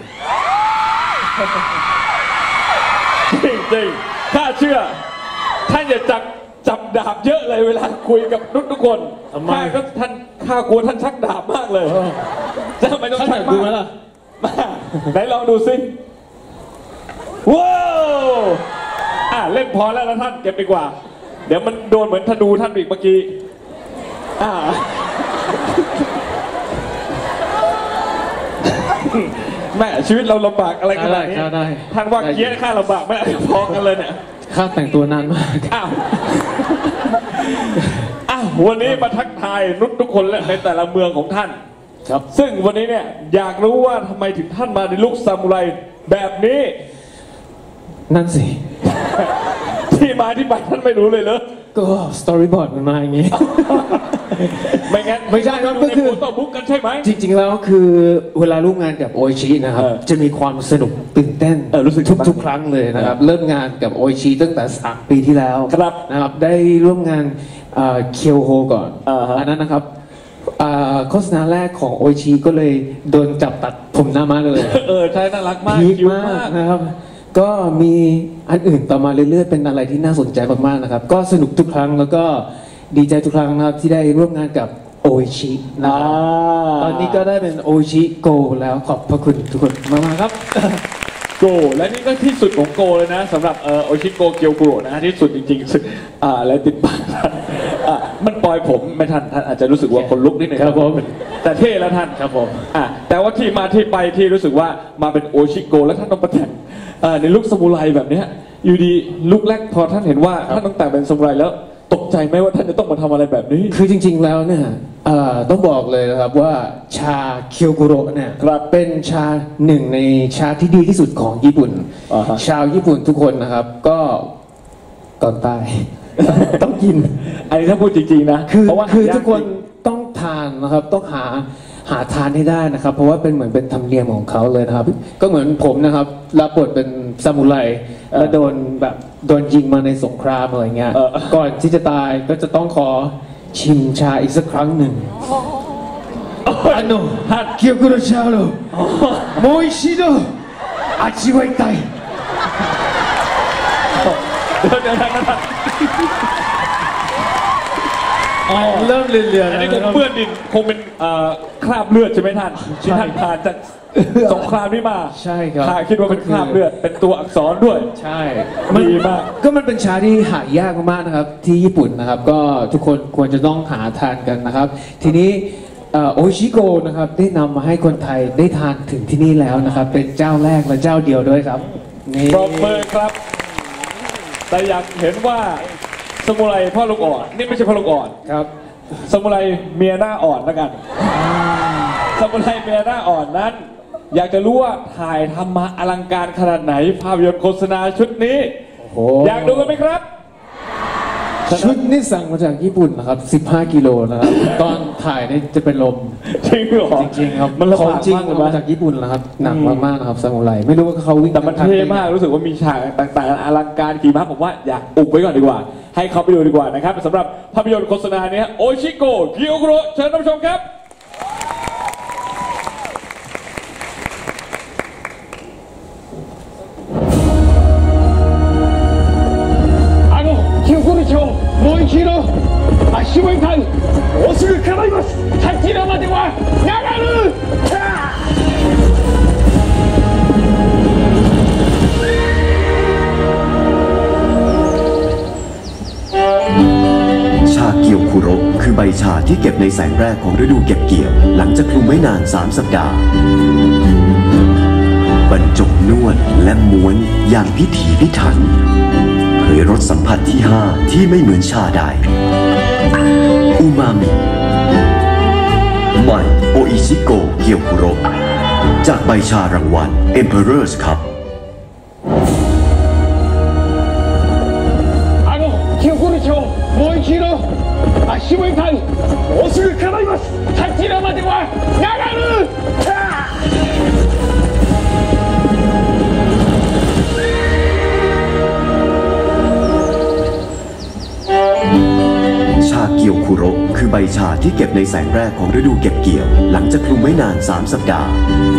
B: ๆจริงๆข้าเชื่อท่านอย่าจับจับดาบเยอะเลยเวลาคุยกับทุกคนข้าก็ท่านข้ากลัวท่านชักดาบมากเลยจะทำไมต้องชัก
F: ดูไหมล่ะ
B: ไหนลองดูสิว้าวอ่ะเล่นพอแล้วนะท่านเก็บดีกว่าเดี๋ยวมันโดนเหมือนธนูท่านอีกเมื่อกี้อ่าแม่ชีวิตเราลำบากอะไรขนาดนี้ท่านว่าเกี้ยข้าลำบากไม่พอกันเลยเนี่ย
F: ข้าแต่งตัวนานมาก
B: อ้าวอ้าววันนี้มาทักทายนุชทุกคนและในแต่ละเมืองของท่าน
F: ครับ
B: ซึ่งวันนี้เนี่ยอยากรู้ว่าทำไมถึงท่านมาในลุคซามูไรแบบนี้
F: นั่นสิ
B: ที่มาที่ไปท่านไม่รู้เลยเหรอ
F: ก็สตอรี่บอร์ดมันมาอย่างงี้
B: ไม่งั้น
F: ไม่ใช่ครับก็คือ
B: ต่อบุ๊กกันใช่ไหม
F: จริงๆแล้วคือเวลาร่วมงานกับโอชินะครับจะมีความสนุกตื่นเต้น
B: รู้สึก
F: ทุกๆครั้งเลยนะครับเริ่มงานกับโอชิตั้งแต่สามปีที่แล้วนะครับได้ร่วมงานเคียวโฮก่อนอันนั้นนะครับโฆษณาแรกของโอชิก็เลยโดนจับตัดผมหน้ามาเลย
B: เออใช่น่ารักมาก
F: พีคมากนะครับก็มีอันอื่นต่อมาเรื่อยๆเป็นอะไรที่น่าสนใจมากๆนะครับก็สนุกทุกครั้งแล้วก็ดีใจทุกครั้งนะครับที่ได้ร่วมงานกับโอชินะครับตอนนี้ก็ได้เป็นโอชิโกแล้วขอบพระคุณทุกคนมากๆครับ
B: โกและนี่ก็ที่สุดของโกเลยนะสำหรับโอชิโกเกียวโกะนะที่สุดจริงๆสุดอ่าและติดปากท่านอ่ามันปล่อยผมไม่ทันท่านอาจจะรู้สึกว่าคนลุกนิดหนึ่ง
F: ครับผม
B: แต่เท่แล้วท่าน
F: ครับผม
B: อ่าแต่ว่าที่มาที่ไปที่รู้สึกว่ามาเป็นโอชิโกแล้วท่านต้องประแต่งในลุคซามูไรแบบนี้อยู่ดีลุคแรกพอท่านเห็นว่าท่านต้องแต่งเป็นซามูไรแล้วตกใจไหมว่าท่านจะต้องมาทำอะไรแบบนี้
F: คือจริงๆแล้วเนี่ยต้องบอกเลยนะครับว่าชาเคียวกุโระเนี่ยเป็นชาหนึ่งในชาที่ดีที่สุดของญี่ปุ่นชาวญี่ปุ่นทุกคนนะครับก็ก่อนตายต้องกิน
B: อันนี้ถ้าพูดจริงๆนะ
F: คือคือทุกคนต้องทานนะครับต้องหาหาทานให้ได้นะครับเพราะว่าเป็นเหมือนเป็นธรรมเนียมของเขาเลยนะครับก็เหมือนผมนะครับรับบทเป็นซามูไรแล้วโดนแบบโดนยิงมาในสงครามอะไรเงี้ยก่อนที่จะตายก็จะต้องขอชิมชาอีกสักครั้งหนึ่งあの記憶のシャロもう一度味わいたい
B: เดี๋ยวเดี๋ยวนะอ๋อ
F: เริ่มเลือนๆ
B: อันนี้ค
F: แล้ว
B: งเปื้อนดินคงเป็นเอ่อคราบเลือดใช่ไหมท่านที่ท่านผ่านจากสงครามนี้มา
F: ใช่ครับ
B: ข้าคิดว่าเป็นคราบเลือดเป็นตัวอักษรด้วย
F: ใช่
B: ดีมาก
F: ก็มันเป็นชาที่หายากมากๆนะครับที่ญี่ปุ่นนะครับ ก็ทุกคนควรจะต้องหาทานกันนะครับ ทีนี้โอชิโกนะครับได้นำมาให้คนไทยได้ทานถึงที่นี่แล้วนะครับ เป็นเจ้าแรกและเจ้าเดียวด้วยครับนี่
B: ปรบมือครับ แต่อยากเห็นว่าสมุไรพ่อลูกอ่อนนี่ไม่ใช่พ่อลูกอ่อน
F: ครับ
B: สมุไรเมียหน้าอ่อนแล้วกันสมุไรเมียหน้าอ่อนนั้น อยากจะรู้ว่าถ่ายทำมาอลังการขนาดไหนภาพยนตร์โฆษณาชุดนี้
F: โอ้
B: อยากดูกันไหมครับ
F: ชุดนี่สั่งมาจากญี่ปุ่นนะครับสิบห้ากิโลนะครับ ตอนถ่ายนี่จะเป็นลม
B: จริงเหรอ
F: จริงๆครับ
B: มันระ
F: ของ
B: บาด
F: จริง
B: มากเลย
F: เอา
B: นะ
F: มาจากญี่ปุ่นนะครับหนักมากๆนะครับซามูไรไม่รู้ว่าเขาวิ่ง
B: แต่มันเท่มากรู้สึกว่ามีฉากต่างๆอลังการขี่ม้าผมว่าอยากอุบไว้ก่อนดีกว่า ให้เขาไปดูดีกว่านะครับสำหรับภาพยนตร์โฆษณาเนี้ยโอชิโกะเกียวโกะเชิญท่านผู้ชมครับ
G: あの清子町もう一度足も痛いもうすぐ構います立浦までは長る
A: ชาเกียวคุโระคือใบชาที่เก็บในแสงแรกของฤดูเก็บเกี่ยว หลังจากคลุมไว้นานสามสัปดาห์บรรจบนวดและม้วนอย่างพิถีพิถันเผยรสสัมผัสที่ห้าที่ไม่เหมือนชาใดอูมามิใหม่โออิชิโกะเกียวคุโระจากใบชารางวัล Emperor's Cup
G: あの清子町もう一度足も痛いもうすぐ構います立浦までは長る
A: ชาเกียวคุโระคือใบชาที่เก็บในแสงแรกของฤดูเก็บเกี่ยว หลังจากคลุมไว้นานสามสัปดาห์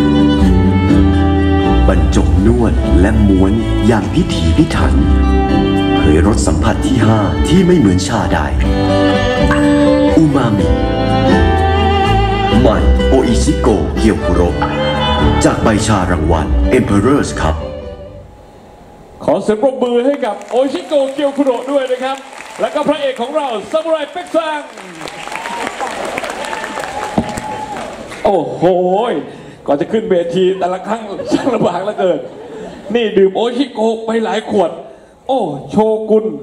A: บรรจบนวดและม้วนอย่างพิถีพิถันเผยรสสัมผัสที่ห้าที่ไม่เหมือนชาใดอูมามิใหม่โออิชิโกะเกียวคุโระจากใบชารางวัล Emperor's Cup
B: ขอเสียงปรบมือให้กับโอชิโกะเกียวคุโระด้วยนะครับแล้วก็พระเอกของเราซามูไรเป็กซังโอ้โหก่อนจะขึ้นเวทีแต่ละครั้งช่างลำบากเหลือเกินนี่ดื่มโอชิโกะไปหลายขวดโอ้โชกุน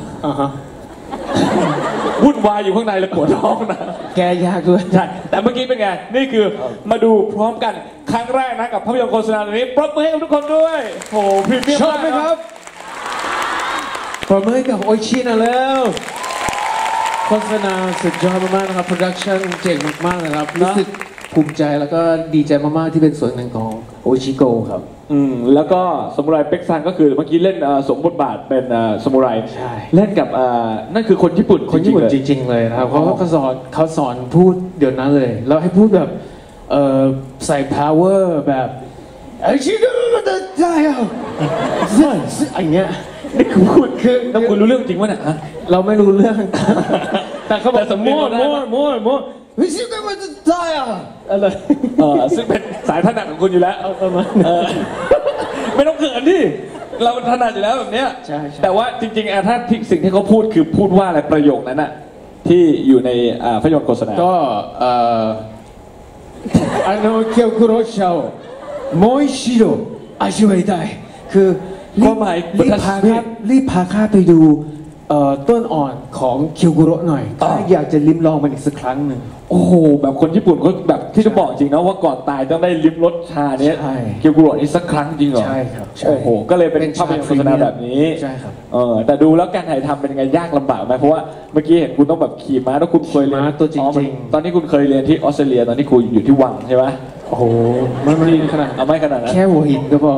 B: วุ่นวายอยู่ข้างในและปวดท้องนะ
F: แกยากด้วย
B: ใช่แต่เมื่อกี้เป็นไงนี่คือมาดูพร้อมกันครั้งแรกนะกับภาพยนตร์โฆษณาตัวนี้ปรบมือให้กับทุกคนด้วยโอ้โหพรีเมียม
F: ชอบไหมครับปรบมือให้กับโอชินะแล้วโฆษณาสุดยอดมากๆนะครับโปรดักชั่นเจ๋งมากๆนะครับรู้สึกภูมิใจแล้วก็ดีใจมากๆที่เป็นส่วนหนึ่งของโอชิโกครับ
B: อืมแล้วก็ซามูไรเป็กซังก็คือเมื่อกี้เล่นเอ่อสมบทบาทเป็นเอ่อซามูไร
F: ใช่
B: เล่นกับเอ่อนั่นคือคนญี่ปุ่น
F: คนญี่ปุ่น
B: ๆ
F: จ
B: เลย
F: ริงๆเลยนะครับเขาเขาสอนเขาสอนพูดเดี๋ยวนั้นเลยแล้วให้พูดแบบเอ่อใส่ power แบบไอ้ชิโกะมันจะได้อะอย่างเงี้ย
B: นี่คือพูดคือแล้วคุณรู้เรื่องจริงวะเนี่ยฮะ
F: เราไม่รู้เรื่อง แต่เขาบอก
B: แต่สำเนียง
F: โม่
B: เราได้
F: โม่
B: ปะ
F: โม่โม่วิชิโกะมันจะได้อะอะไร
B: เออซึ่งเป็นสายถนัดของคุณอยู่แล้ว
F: ประมาณ
B: เออ ไม่ต้องเขินดิเราถนัดอยู่แล้วแบบเนี้ย
F: ใช่ใช่
B: แต่ว่าจริงๆอ่ะถ้าที่สิ่งที่เขาพูดคือพูดว่าอะไรประโยคนั้นน่ะที่อยู่ในอ่าภาพยนตร์โฆษณา
F: ก็เอ่อあの記憶ロシャをもう一度味わいたいคือรีบรีบพาข้ารีบพาข้าไปดูเอ่อต้นอ่อนของเคียวกุโระหน่อยข้าอยากจะลิ้มลองมันอีกสักครั้งหนึ่ง
B: โอ้โหแบบคนญี่ปุ่นก็แบบที่จะบอกจริงนะว่าก่อนตายต้องได้ลิ้มรสชาเนี้ย
F: ใช่
B: เกียวกุโระนี่สักครั้งจริงเหรอ
F: ใช่ครับใช่
B: โอ้โหก็เลยเป็น
F: เป็น
B: ภาพยนตร์โฆษณาแบบนี้
F: ใช่ครับ
B: เออแต่ดูแล้วการถ่ายทำเป็นยังไงยากลำบากไหมเพราะว่าเมื่อกี้เห็นคุณต้องแบบขี่ม้าแล้วคุณเคยเรียน
F: ขี่ม้าตัวจริงๆ
B: อ๋อมันตอนนี้คุณเคยเรียนที่ออสเตรเลียตอนที่คุณอยู่ที่วังใช่ไหม
F: โอ้โหมันไม่ขนาด
B: เอาไม่ขนาดนั้น
F: แค่หัวหินก็พอ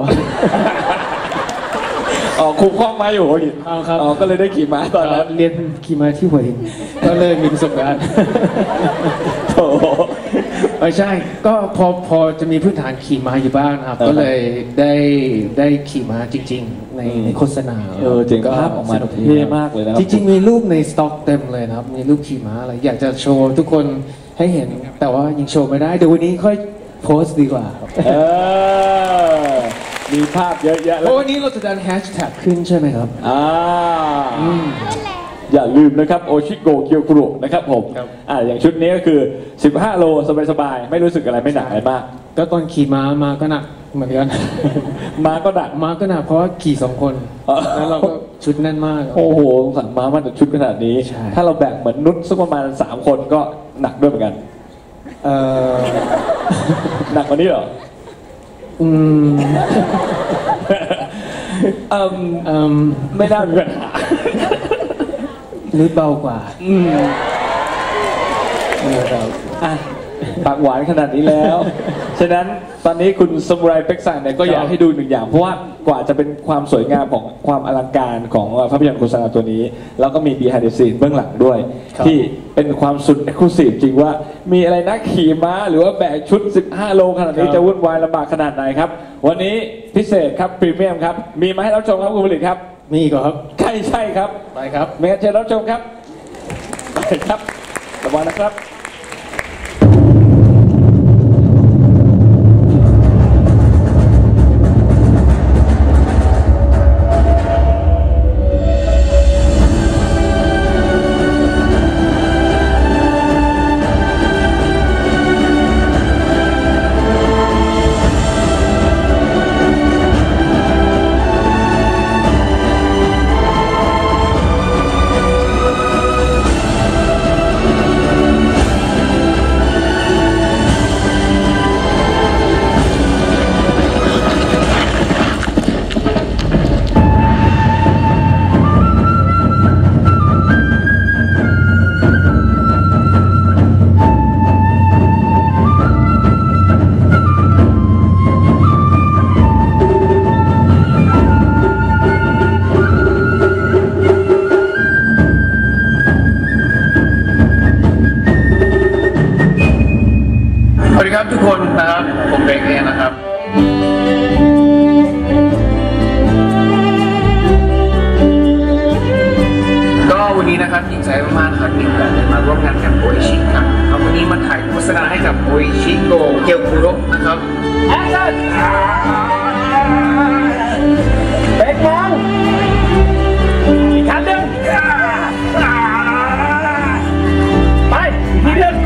B: อ๋อคุมคล้องมาอยู่หัวหิน
F: เอาครับ
B: อ๋อก็เลยได้ขี่ม้าตอนนั้น
F: เรียนขี่ม้าที่หัวหินก็เลยมีประสบการณ์
B: โถ
F: ไม่ใช่ก็พอพอจะมีพื้นฐานขี่ม้าอยู่บ้างนะครับ ก็เลยได้ได้ขี่ม้าจริงๆในในโฆษณา
B: เออจริงภาพออกมาเท่มากเลยนะครับ
F: จริงๆมีรูปในสต็อกเต็มเลยนะครับมีรูปขี่ม้าอะไรอยากจะโชว์ทุกคนให้เห็นแต่ว่ายังโชว์ไม่ได้เดี๋ยววันนี้ค่อยโพสต์ดีกว่าครับ
B: เออมีภาพเยอะแยะ
F: เพ
B: แล้ว
F: ราะวันนี้เราจะดันแฮชแท็กขึ้นใช่ไหมครับ
B: อ่าอย่าลืมนะครับโอชิโกเกียวกุโระนะครับผม
F: ครับ
B: อ่าอย่างชุดนี้ก็คือสิบห้าโลสบายๆไม่รู้สึกอะไรไม่หนักอะไรมาก
F: ก็ตอนขี่ม้ามาก็หนักเหมือนกัน
B: มาก็หนัก
F: ม้าก็หนักเพราะว่าขี่สองคน
B: อ๋อ
F: แล้วเราก็ชุดแน่นมาก
B: โอ้โหสั่งมามันชุดขนาดนี้
F: ใช่
B: ถ้าเราแบ่งเหมือนนุชสักประมาณสามคนก็หนักด้วยเหมือนกัน
F: เออ
B: หนักกว่านี้เหรอ
F: อืม
B: เอิ่ม
F: เอืม
B: ไม่น่ามีปัญหา
F: นุ้ยเบากว่า
B: อืม
F: เออครับ
B: อ่ะปากหวานขนาดนี้แล้ว ฉะนั้นตอนนี้คุณสมุไรเป็กซังเนี่ยก็อยากให้ดูหนึ่งอย่าง เพราะว่ากว่าจะเป็นความสวยงามของความอลังการของภาพยนตร์โฆษณาตัวนี้ แล้วก็มี behind the scene เบื้องหลังด้วย ที่เป็นความสุด exclusive จริงว่ามีอะไรนะขี่ม้าหรือว่าแบกชุด สิบห้า โลขนาดนี้จะวุ่นวายลำบากขนาดไหนครับ วันนี้พิเศษครับพรีเมียมครับมีมาให้รับชมครับคุณผลิตครับ
F: มีอีกเหรอครับ
B: ใช่ใช่ครับ
F: ไปครับ
B: เมกาเชิญรับชมครับไปครับระวังนะครับ
F: สวัสดีครับทุกคนนะครับผมเบงเองนะครับก็วันนี้นะครับดีใจมากๆนะครับมีโอกาสได้มาร่วมงานกับโออิชิครับครับวันนี้มาถ่ายโฆษณาให้กับโออิชิโกเกียวคุโระนะครับแอคชั่นเบรกมองอีกครั้งหนึ่งไปอีกทีหนึ่ง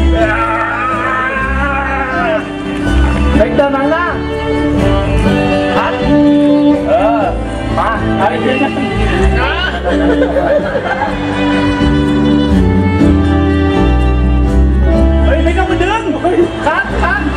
F: เบรกเดินมาหน้าพัดเออมาไปอีกทีหนึ่งเฮ้ยไม่ต้องมาดึงคัดคัด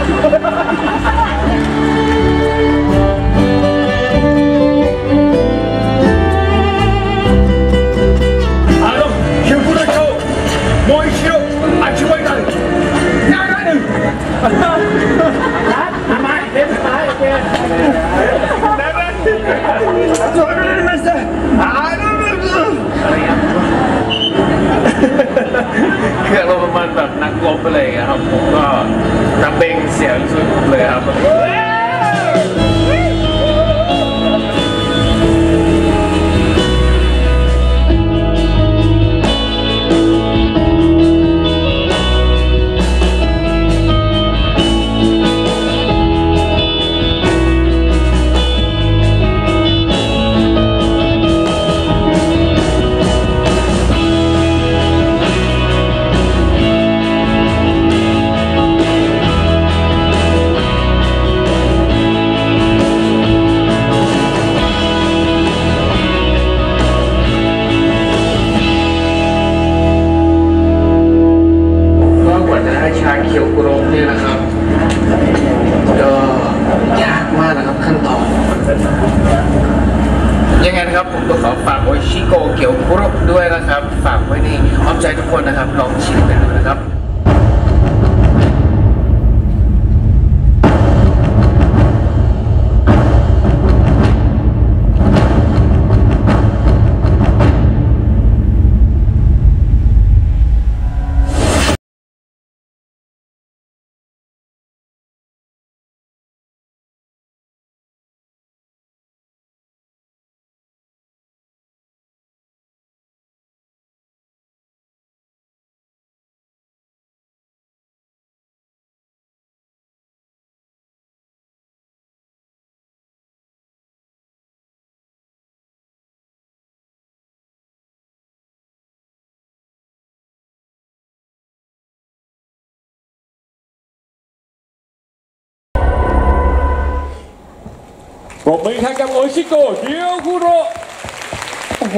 F: あのキューブラチョもう一度味わいたい長いぬคัดทำไมเล่นซ้ายโอเค長いそれにましたあのเครื่องเราประมาณแบบนักรบไปเลยครับผมก็นักเบงเสียงสุดเลยครับชาเขียวกรมเนี่ยนะครับก็ยากมากนะครับขั้นตอนยังไงนะครับผมก็ขอฝากโออิชิโกเกียวกุโระด้วยนะครับฝากไว้ในอ้อมใจทุกคนนะครับลองชิมกันดูนะครับ
B: บมือครับกับโอชิโกะเกียวคุโรโอ้โห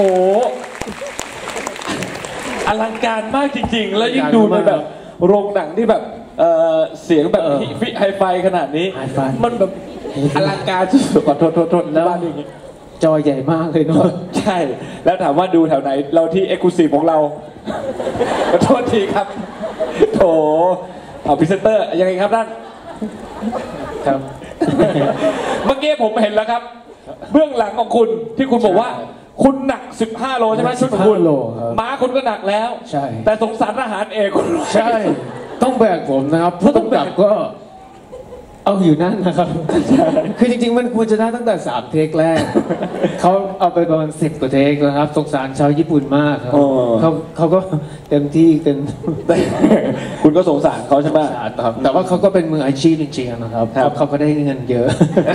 B: อลังการมากจริงๆแล้วยิ่งดูในแบบโรงหนังที่แบบเอ่อเสียงแบบฟิไฮไฟขนาดนี้มันแบบอลังการสุดๆขอโทษโทษโทษแล้วอย่างงี้
F: จอใหญ่มากเลยเนาะ
B: ใช่แล้วถามว่าดูแถวไหนเราที่เอ็กซ์คลูซีฟของเราขอโทษทีครับโถเอาพรีเซนเตอร์ยังไงครับท่าน
F: ครับ
B: เมื่อกี้ผมเห็นแล้วครับเบื้องหลังของคุณที่คุณบอกว่าคุณหนักสิบห้าโลใช่ไหมชุดของคุณม้าคุณก็หนักแล้ว
F: ใช่
B: แต่สงสารทหารเอกคุณ
F: ใช่ต้องแบกผมนะครับผู้กำกับก็เอาอยู่นั่นนะครับคือจริงๆมันควรจะได้ตั้งแต่สามเทคแรกเขาเอาไปประมาณสิบกว่าเทคนะครับสงสารชาวญี่ปุ่นมากครับเขาเขาก็เต็มที่เต็ม
B: คุณก็สงสารเขาใช่ไหม
F: ครับแต่ว่าเขาก็เป็นมืออาชีพจริงๆนะครับเขาก็ได้เงินเยอะ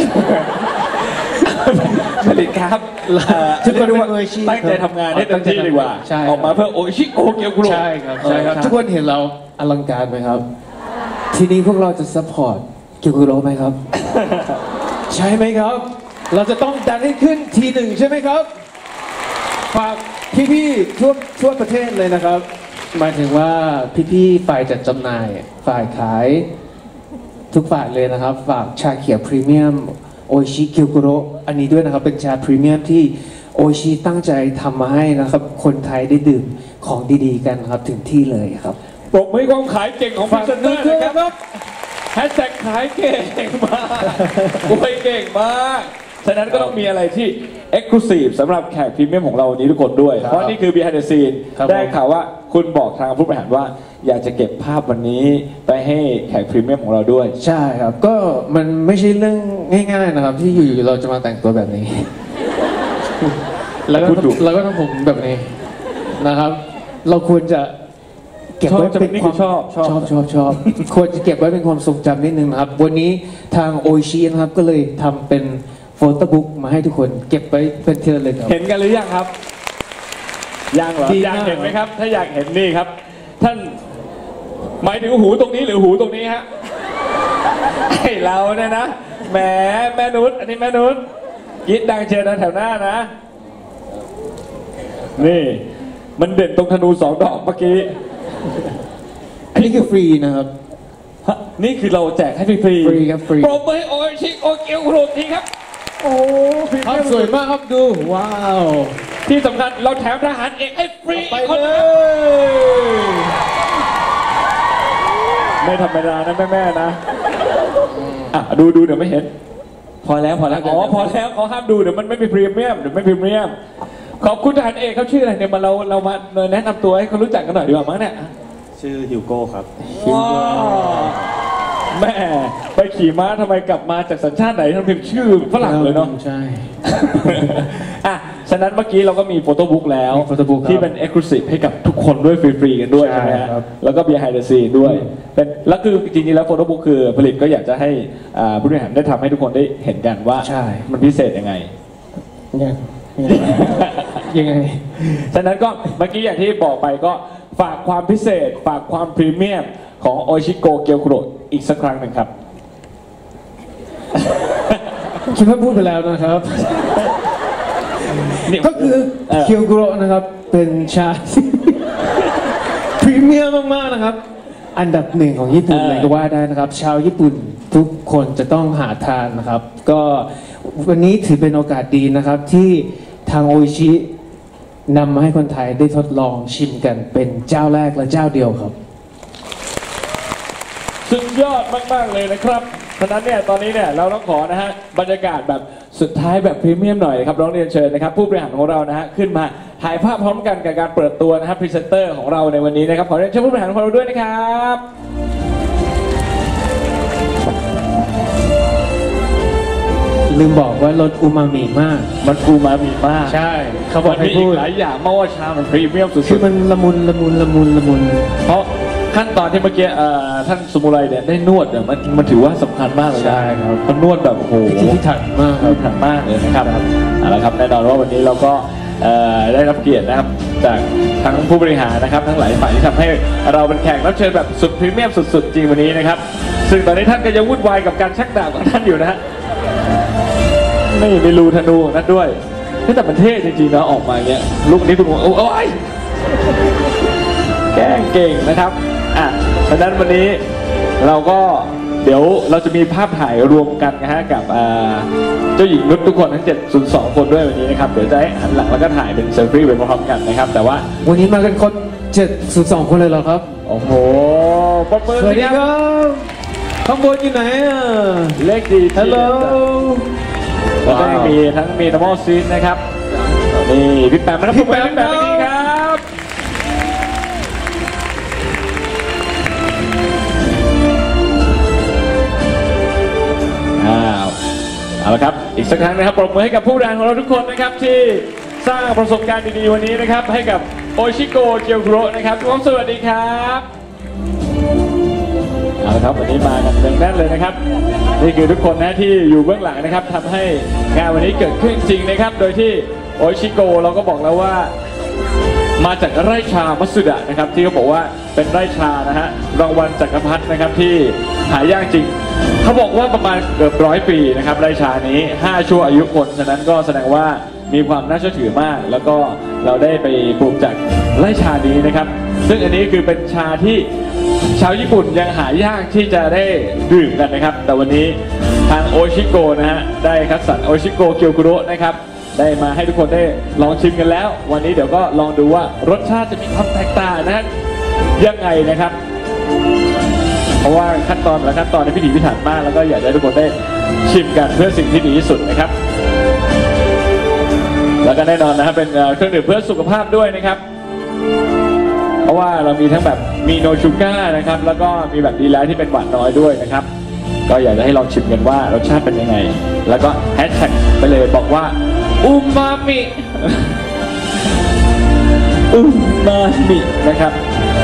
B: ผลิตครับ
F: ทุกคนเป็นมืออาชีพ
B: ตั้งใจทำงานให้เต็มที่ดีกว่าออกมาเพื่อโอชิโกเกียวคุโร
F: ใช่ครับใช่ครับทุกคนเห็นเราอลังการไหมครับทีนี้พวกเราจะซัพพอร์ตเกียวคุโรไหมครับใช่ไหมครับเราจะต้องดันให้ขึ้นทีหนึ่งใช่ไหมครับฝากพี่ๆทั่วทั่วประเทศเลยนะครับหมายถึงว่าพี่ๆฝ่ายจัดจำหน่ายฝ่ายขายทุกฝ่ายเลยนะครับฝากชาเขียวพรีเมียมโอชิเกียวคุโรอันนี้ด้วยนะครับเป็นชาพรีเมียมที่โอชิตั้งใจทำมาให้นะครับคนไทยได้ดื่มของดีๆกันครับถึงที่เลยครับ
B: ปรบมือความขายเก่งของพรีเซนเตอร์นะครับแฮชแท็กขายเก่งมากโอ้ยเก่งมากฉะนั้นก็ต้องมีอะไรที่ Exclusive สำหรับแขกพรีเมียมของเราวันนี้ทุกคนด้วยเพราะนี่คือ Behind the Scene ได้ข่าวว่าคุณบอกทางผู้บริหารว่าอยากจะเก็บภาพวันนี้ไปให้แขกพรีเมียมของเราด้วย
F: ใช่ครับก็มันไม่ใช่เรื่องง่ายๆนะครับที่อยู่ๆเราจะมาแต่งตัวแบบนี้แล้วก็แล้วก็ต้องผมแบบนี้นะครับเราควรจะเก็บไว้เป็นความชอบชอบชอบชอบควรจะเก็บไว้เป็นความทรงจำนิดนึงนะครับวันนี้ทางโอชินะครับก็เลยทำเป็นโฟโต้บุ๊กมาให้ทุกคนเก็บไว้เป็นที่ระลึกครับ
B: เห็นกันหรือยังครับยังเหรออยากเห็นไหมครับถ้าอยากเห็นนี่ครับท่านหมายถึงหูตรงนี้หรือหูตรงนี้ฮะให้เราเนี่ยนะแหมแม่นุชอันนี้แม่นุชยิดดังเชียร์นะแถวหน้านะนี่มันเด่นตรงธนูสองดอกเมื่อกี้
F: อันนี้คือฟรีนะครับ
B: นี่คือเราแจกให้ฟรีฟรี
F: ฟรีครับฟรี
B: โปรโมทโอชิโอเกียวคุโรทีครับ
F: โอ้ครับสวยมากครับดูว้าว
B: ที่สำคัญเราแถมทหารเอกให้ฟรี
F: ไปเลย
B: ไม่ธรรมดานะแม่ๆนะอ่ะดูดูเดี๋ยวไม่เห็นพอแล้วพอแล้วอ๋อพอแล้วเขาห้ามดูเดี๋ยวมันไม่มีพรีเมียมเดี๋ยวไม่พรีเมียมขอบคุณทหารเอกเขาชื่ออะไรเนี่ยมาเราเรามาแนะนำตัวให้เขารู้จักกันหน่อยดีกว่ามั้งเนี่ย
D: ชื่อฮิวโก้ครับ
B: ว้าวแม่ไปขี่ม้าทำไมกลับมาจากสัญชาติไหนท่านพิมพ์ชื่อฝรั่งเลยเนาะ
F: ใช่
B: อ่ะฉะนั้นเมื่อกี้เราก็มีโฟโต้บุ๊กแล้วที่เป็น Exclusive ให้กับทุกคนด้วยฟรีๆกันด้วยใช่ไหมครับแล้วก็ Behind the Scene ด้วยเป็นแล้วคือจริงๆแล้วโฟโต้บุ๊กคือผลิตก็อยากจะให้ผู้บริหารได้ทำให้ทุกคนได้เห็นกันว่ามันพิเศษยังไง
F: ยังไง
B: ฉะนั้นก็เมื่อกี้อย่างที่บอกไปก็ฝากความพิเศษฝากความพรีเมียมของโอชิโกเกียวคุโรอีกสักครั้งหนึ่งครับ
F: คิดว่าพูดไปแล้วนะครับก็คือเกียวคุโรนะครับเป็นชาพรีเมียมมากๆนะครับอันดับหนึ่งของญี่ปุ่นเลยก็ว่าได้นะครับชาวญี่ปุ่นทุกคนจะต้องหาทานนะครับก็วันนี้ถือเป็นโอกาสดีนะครับที่ทางโอชินำมาให้คนไทยได้ทดลองชิมกันเป็นเจ้าแรกและเจ้าเดียวครับ
B: สุดยอดมากๆเลยนะครับฉะนั้นเนี่ยตอนนี้เนี่ยเราต้องขอนะฮะบรรยากาศแบบสุดท้ายแบบพรีเมียมหน่อยครับร้องเรียนเชิญนะครับผู้บริหารของเรานะฮะขึ้นมาถ่ายภาพพร้อมกันกับการเปิดตัวนะครับพรีเซนเตอร์ของเราในวันนี้นะครับขอเรียนเชิญผู้บริหารของเราด้วยนะครับ
F: ลืมบอกว่ารสอูมามิมาก
B: มันอูมามิมาก
F: ใช่เขาบอกให้พูด
B: หลายอย่างมาว่าชามันพรีเมียมสุดๆ
F: คือมันละมุนละมุนละมุนละมุน
B: เพราะขั้นตอนที่เมื่อกี้ท่านสมุไรเนี่ยได้นวดเนี่ยมันมันถือว่าสำคัญมากเลย
F: ใช่ครับ
B: มันนวดแบบโอ้โห
F: พิถันมาก
B: พิถันมากเลยนะครับเอาละครับแน่นอนว่าวันนี้เราก็ได้รับเกียรตินะครับจากทั้งผู้บริหารนะครับทั้งหลายฝ่ายที่ทำให้เราเป็นแขกรับเชิญแบบสุดพรีเมียมสุดๆจริงวันนี้นะครับซึ่งตอนนี้ท่านก็ยังวุ่นวายกับการชักดาบของท่านอยู่นะฮะนี่มีรูธนูนั่นด้วยนี่แต่มันเท่จริงๆนะออกมาเงี้ยลูกนี้คุณโอ้ยแกล้งเก่งนะครับอ่ะฉะนั้นวันนี้เราก็เดี๋ยวเราจะมีภาพถ่ายรวมกันนะฮะกับเจ้าหญิงนุชทุกคนทั้งเจ็ดศูนย์สองคนด้วยวันนี้นะครับเดี๋ยวจะให้หันหลังแล้วก็ถ่ายเป็นเซลฟี่ไปพร้อมๆกันนะครับแต่ว่า
F: วันนี้มากันคนเจ็ดศูนย์สองคนเลยเหรอครับ
B: โอ้โหปรบมือ
F: สวัสดีครับข้างบนอยู่ไหนอ่ะ
B: เลขดี
F: ฮัลโหล
B: ก็ได้มีทั้งมีนอร์มอลซีนนะครับนี่พี่แปมนะครับพี่แปมพี่แปมดีครับอ้าวเอาละครับอีกสักครั้งนะครับปรบมือให้กับผู้บริหารของเราทุกคนนะครับที่สร้างประสบการณ์ดีๆวันนี้นะครับให้กับโอชิโกเกียวคุโระนะครับทุกคนสวัสดีครับเอาละครับวันนี้มากันเต็มแน่นเลยนะครับนี่คือทุกคนนะที่อยู่เบื้องหลังนะครับทำให้งานวันนี้เกิดขึ้นจริงนะครับโดยที่โอชิโกเราก็บอกแล้วว่ามาจากไร่ชามัตสึดะนะครับที่เขาบอกว่าเป็นไร่ชานะฮะรางวัลจักรพรรดินะครับที่หายากจริงเขาบอกว่าประมาณเกือบร้อยปีนะครับไร่ชานี้ห้าชั่วอายุคนฉะนั้นก็แสดงว่ามีความน่าเชื่อถือมากแล้วก็เราได้ไปปลูกจากไร่ชานี้นะครับซึ่งอันนี้คือเป็นชาที่ชาวญี่ปุ่นยังหายากที่จะได้ดื่มกันนะครับแต่วันนี้ทางโอชิโกนะฮะได้คัดสรรโอชิโกเกียวคุโระนะครับได้มาให้ทุกคนได้ลองชิมกันแล้ววันนี้เดี๋ยวก็ลองดูว่ารสชาติจะมีความแตกต่างนะฮะยังไงนะครับเพราะว่าขั้นตอนและขั้นตอนในพิถีพิถันมากแล้วก็อยากให้ทุกคนได้ชิมกันเพื่อสิ่งที่ดีที่สุดนะครับแล้วก็แน่นอนนะครับเป็นเครื่องดื่มเพื่อสุขภาพด้วยนะครับเพราะว่าเรามีทั้งแบบมีโนชูก้านะครับแล้วก็มีแบบดีแล้วที่เป็นหวานน้อยด้วยนะครับก็อยากจะให้ลองชิมกันว่ารสชาติเป็นยังไงแล้วก็แฮชแท็กไปเลยบอกว่าอูมามิอูมามินะครับ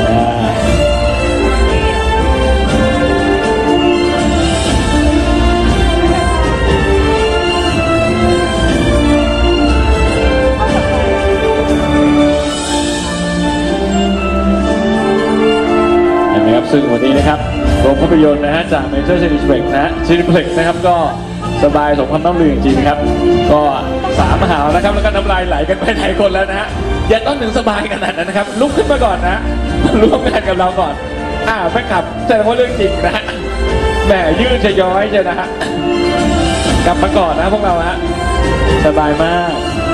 B: ซึ่งวันนี้นะครับโรงภาพยนตร์นะฮะจากเมเจอร์ซีนิเพล็กซ์นะฮะซีนิเพล็กซ์นะครับก็สบายสมคำน้ำลือจริงๆครับก็สามหาวนะครับแล้วก็น้ำลายไหลกันไปหลายคนแล้วนะฮะอย่าต้องถึงสบายขนาดนั้นนะครับลุกขึ้นมาก่อนนะร่วมงานกับเราก่อนอ่าแฟนคลับแสดงว่าเรื่องจริงนะฮะแหมยืดจะย้อยจะนะฮะกลับมาก่อนนะพวกเราฮะสบายมาก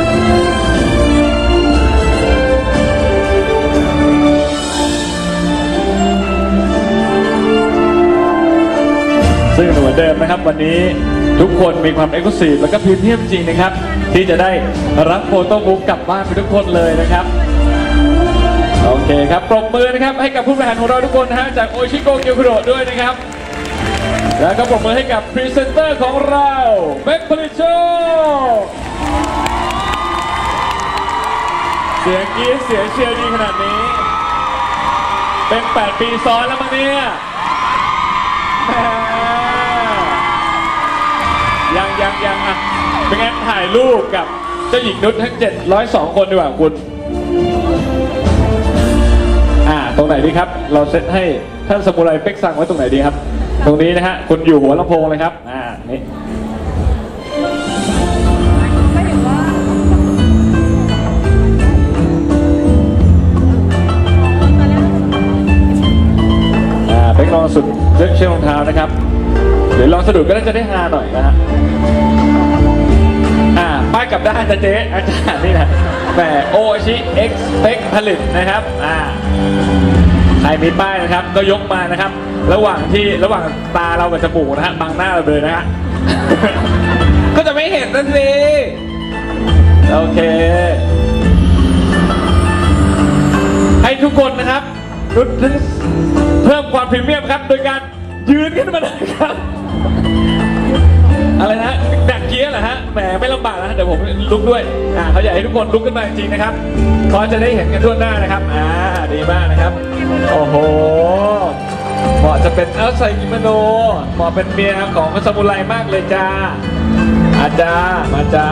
B: ซึ่งเหมือนเดิมนะครับวันนี้ทุกคนมีความเอกลักษณ์แล้วก็พรีเมียมจริงนะครับที่จะได้รับโฟโต้บุ๊กกลับบ้านไปทุกคนเลยนะครับโอเคครับปรบมือนะครับให้กับผู้บริหารของเราทุกคนนะฮะจากโอชิโกเกียวคุโระด้วยนะครับแล้วก็ปรบมือให้กับพรีเซนเตอร์ของเราเบคผลิตโชคเสียงกรี๊ดเสียงเชียร์ดีขนาดนี้เป็นแปดปีซ้อนแล้วมั้งเนี่ยยังยังยังอ่ะเป็นงั้นถ่ายรูปกับเจ้าหญิงนุชทั้งเจ็ดร้อยสองคนดีกว่าคุณอ่าตรงไหนดีครับเราเซตให้ท่านสมุไรเป็กสั่งไว้ตรงไหนดีครับตรงนี้นะฮะคุณอยู่หัวลำโพงเลยครับอ่านี่อ่าเป็กลองสุดเลือกเชือกรองเท้านะครับหรือลองสะดุดก็น่าจะได้ฮาหน่อยนะฮะอ่าป้ายกลับด้านนะเจ๊อาจารย์นี่นะแหมโอชิเอ็กซ์เป็กผลิตนะครับอ่าใครมีป้ายนะครับก็ยกมานะครับระหว่างที่ระหว่างตาเรากับจมูกนะฮะบังหน้าเราเลยนะฮะ ก็จะไม่เห็นนั่นสิโอเคให้ทุกคนนะครับรุดเพิ่มความพรีเมียมครับโดยการยืนขึ้นมาเลยครับอะไรนะดักเกียร์เหรอฮะแหมไม่ลำบากนะเดี๋ยวผมลุกด้วยอ่าเขาอยากให้ทุกคนลุกขึ้นมาจริงๆนะครับเขาจะได้เห็นกันทั่วหน้านะครับอ่าดีมากนะครับโอ้โหเหมาะจะเป็นเอาใส่กิโมโนเหมาะเป็นเมียของซามูไรมากเลยจ้าอาจารย์มาจ้า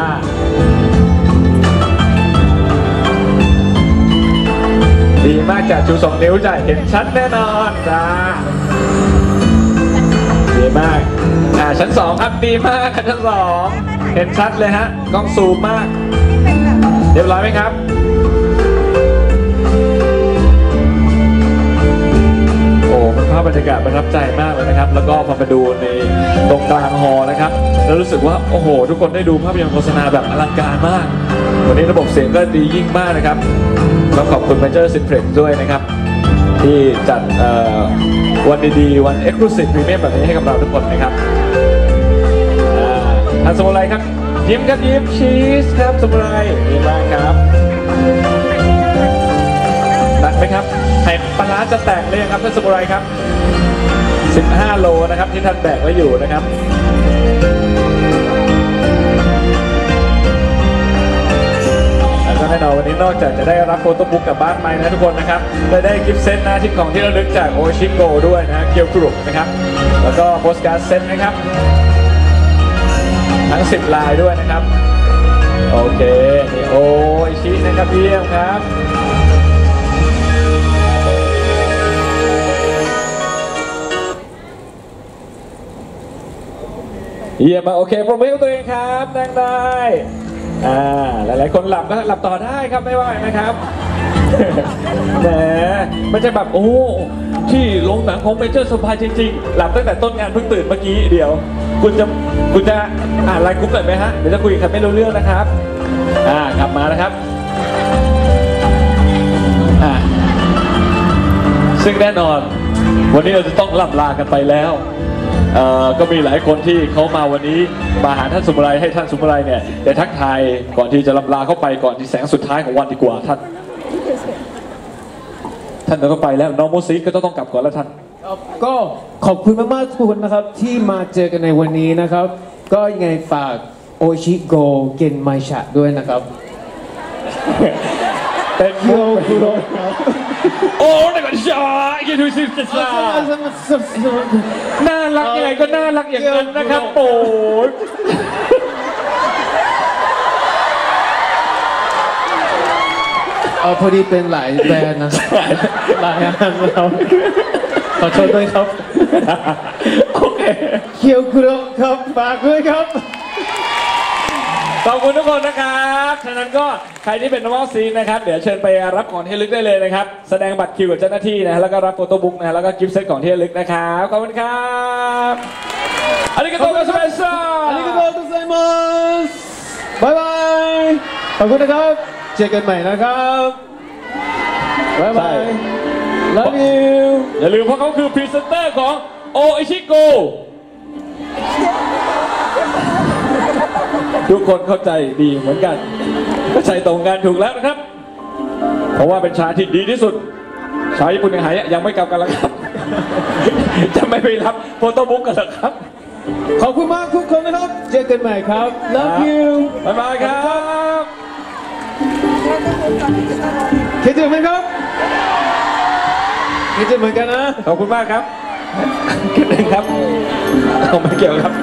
B: ดีมากจ้ะชูสองนิ้วจ้ะเห็นชัดแน่นอนจ้าดีมากอ่าชั้นสองครับดีมากครับชั้นสองเห็นชัดเลยฮะกล้องซูมมากเรียบร้อยไหมครับโอ้มันภาพบรรยากาศประทับใจมากเลยนะครับแล้วก็พอมาดูในตรงกลางฮอลล์นะครับแล้วรู้สึกว่าโอ้โหทุกคนได้ดูภาพยนตร์โฆษณาแบบอลังการมากวันนี้ระบบเสียงก็ดียิ่งมากนะครับต้องขอบคุณ Major Cineplex ด้วยนะครับที่จัดวันดีๆวัน Exclusive Premium แบบนี้ให้กับเราทุกคนนะครับท่านสมุไรครับยิ้มครับยิ้มชีสครับสมุไรดีมากครับหนักไหมครับไข่ปลาร้าจะแตกเลยครับท่านสมุไรครับสิบห้าโลนะครับที่ท่านแบกไว้อยู่นะครับแล้วก็แน่นอนวันนี้นอกจากจะได้รับโฟโต้บุ๊กกลับบ้านไปนะทุกคนนะครับได้ได้กิฟต์เซตนะที่ของที่ระลึกจากโอชิโกด้วยนะเกียวกรุบนะครับแล้วก็โปสการ์ดเซตนะครับทั้งสิบลายด้วยนะครับโอเคนี่โอชินะครับเยี่ยมครับเยี่ยมมาโอเคปรบมือให้ตัวเองครับนั่งได้อ่าหลายๆคนหลับก็หลับต่อได้ครับไม่ว่านะครับแหมไม่ใช่แบบโอ้ที่โรงหนังของเมเจอร์สปายจริงๆหลับตั้งแต่ต้นงานเพิ่งตื่นเมื่อกี้เดี๋ยวคุณจะคุณจะอ่านไลน์กรุ๊ปหน่อยไหมฮะเดี๋ยวจะคุยกันไม่รู้เรื่องนะครับอ่ากลับมานะครับอ่าซึ่งแน่นอนวันนี้เราจะต้องล่ำลากันไปแล้วเอ่อก็มีหลายคนที่เขามาวันนี้มาหาท่านสุมไรให้ท่านสุมไรเนี่ยได้ทักทายก่อนที่จะล่ำลาเข้าไปก่อนที่แสงสุดท้ายของวันดีกว่าท่านท่านต้องไปแล้วน้องโมซิก็ต้องกลับก่อนแล้วท่าน
F: ก็ขอบคุณมากๆทุกคนนะครับที่มาเจอกันในวันนี้นะครับก็ยังไงฝากโอชิโกเกนไมชะด้วยนะครับ
B: เป็นโมกุโรโอ้ในก่อนชาอีกทีสิจะชาน่ารักยังไงก็น่ารักอย่างนั้นนะครับโอ้
F: เออพอดีเป็นหลายแบรนด์นะหลายอันนะครับขอโทษด้วยครับ
B: โอเค
F: เคียวคุโระครับฝากด้วยครับ
B: ขอบคุณทุกคนนะครับฉะนั้นก็ใครที่เป็นน้องซีนะครับเดี๋ยวเชิญไปรับของที่ระลึกได้เลยนะครับแสดงบัตรคิวกับเจ้าหน้าที่นะแล้วก็รับโฟโต้บุ๊กนะแล้วก็กิฟต์เซตของที่ระลึกนะครับขอบคุณครับอาริกาโตกัสเปซ่า
F: อาริกาโตกัสไซมัสบายบายขอบคุณนะครับเจอกันใหม่นะครับบายบาย Love you
B: อย่าลืมเพราะเขาคือพรีเซนเตอร์ของโออิชิโกทุกคนเข้าใจดีเหมือนกันเข้าใจตรงกันถูกแล้วนะครับเพราะว่าเป็นชาที่ดีที่สุดชาญี่ปุ่นยังหายยังไม่กลับกันแล้วครับจะไม่ไปรับโฟโต้บุ๊กกันหรอครับ
F: ขอบคุณมากทุกคนนะครับเจอกันใหม่ครับ Love you
B: บ๊ายบายครับ
F: คิดถึงไหมครับคิดถึงเหมือนกันนะ
B: ขอบคุณมากครับคิดถึงครับเอาไม่เกี่ยวครับ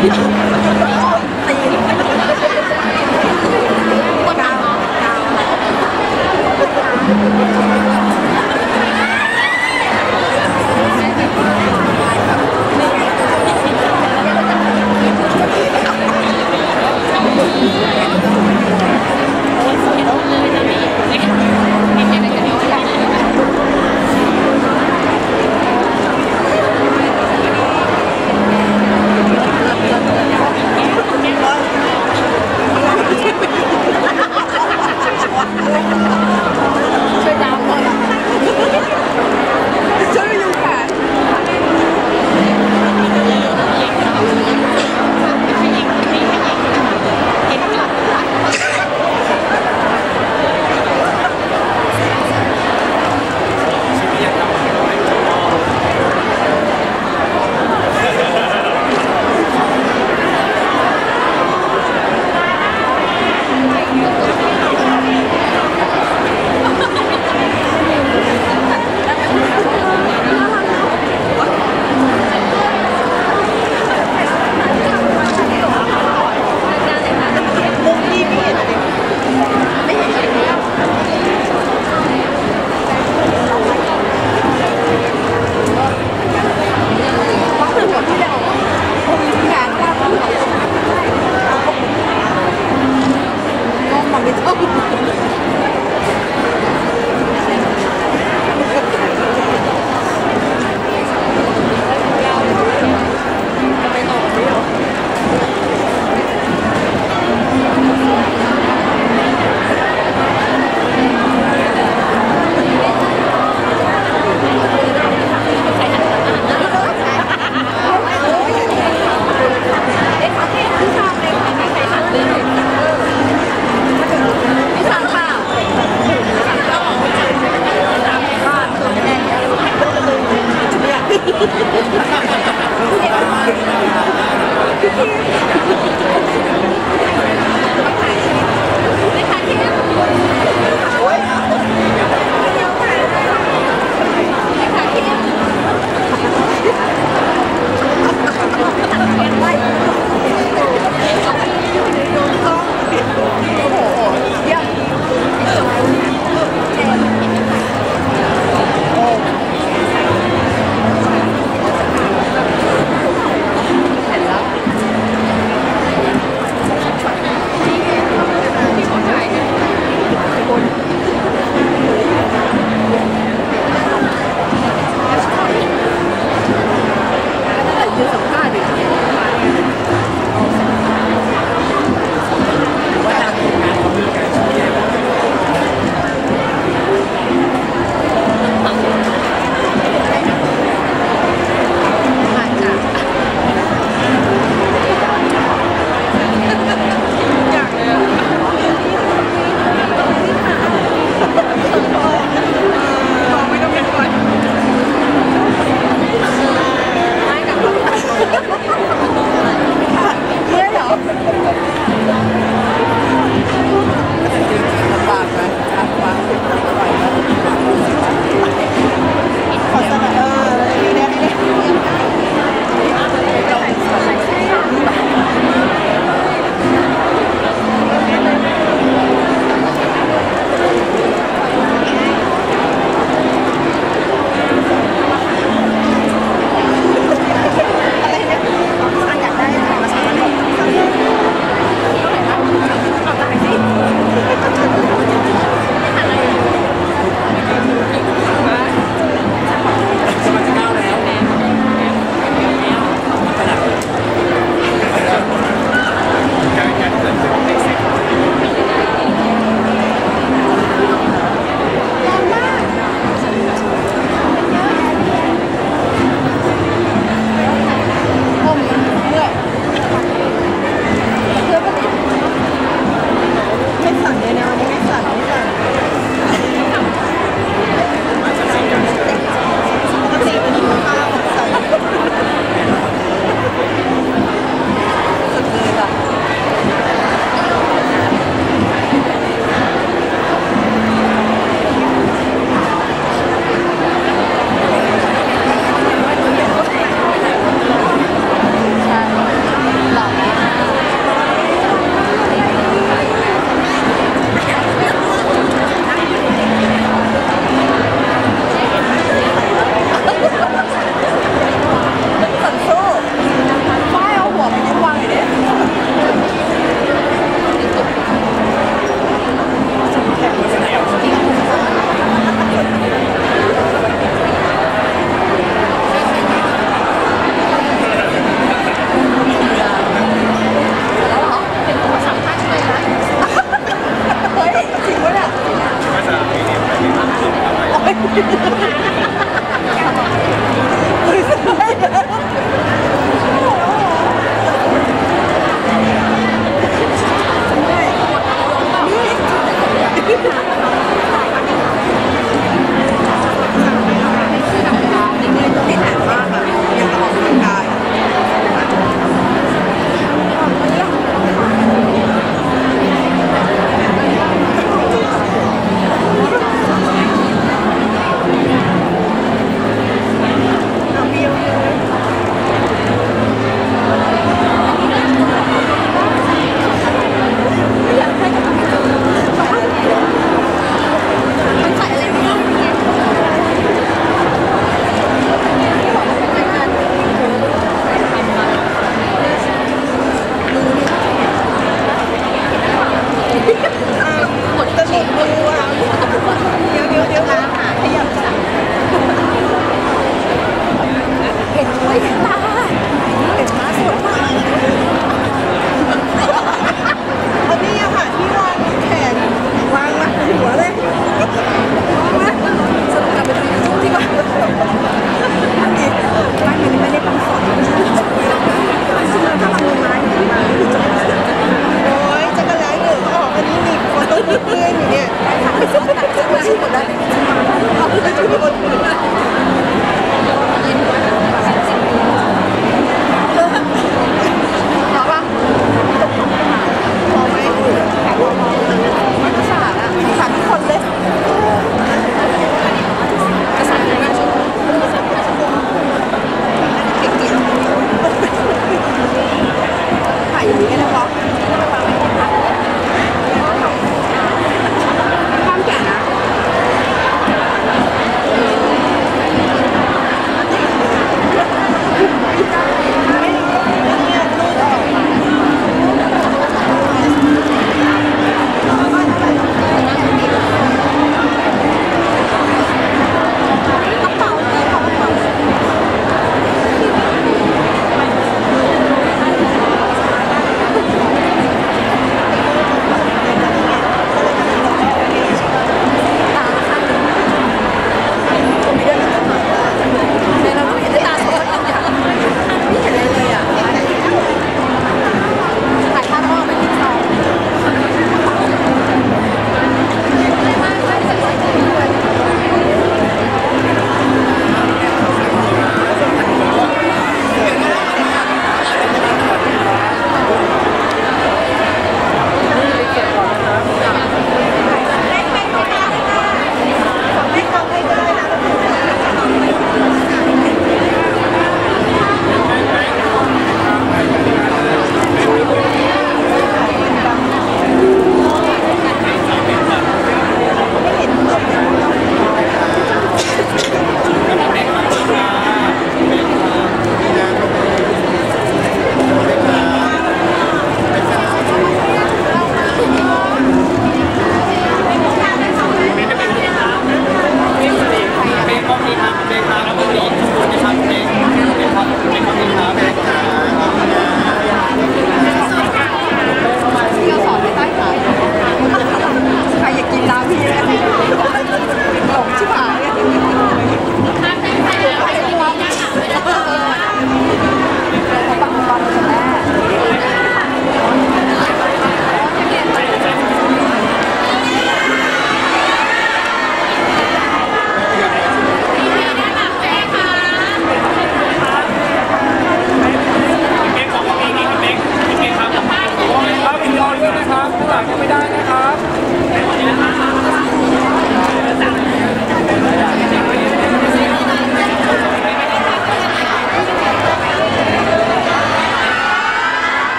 H: เ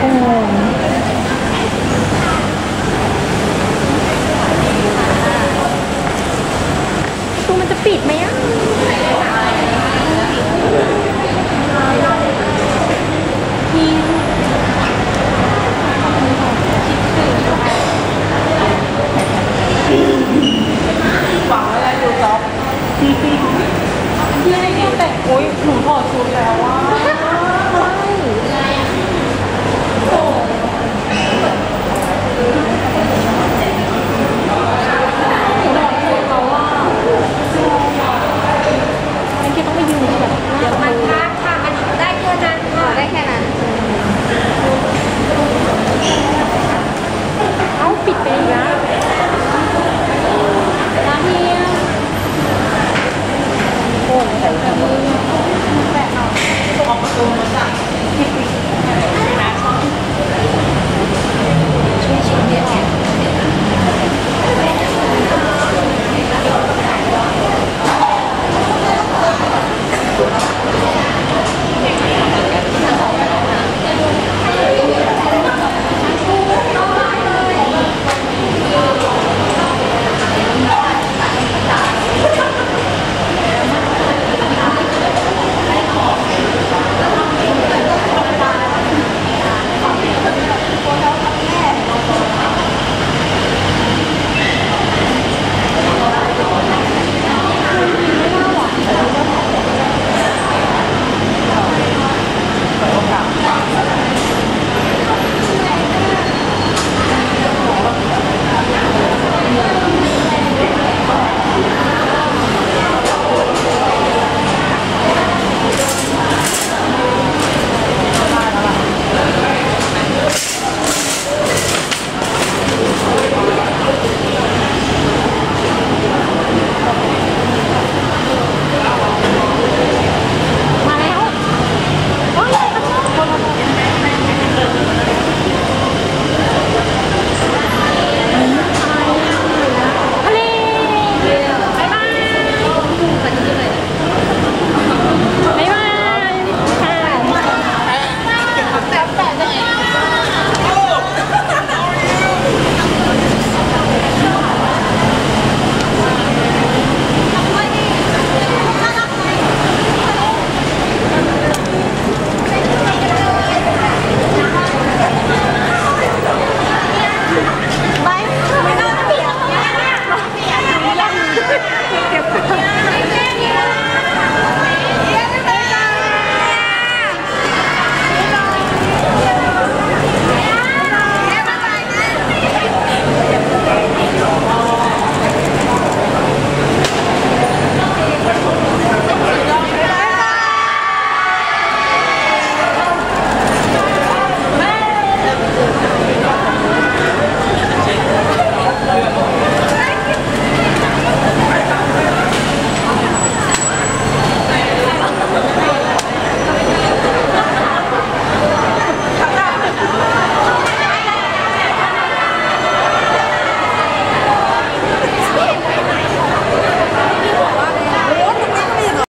C: โอ้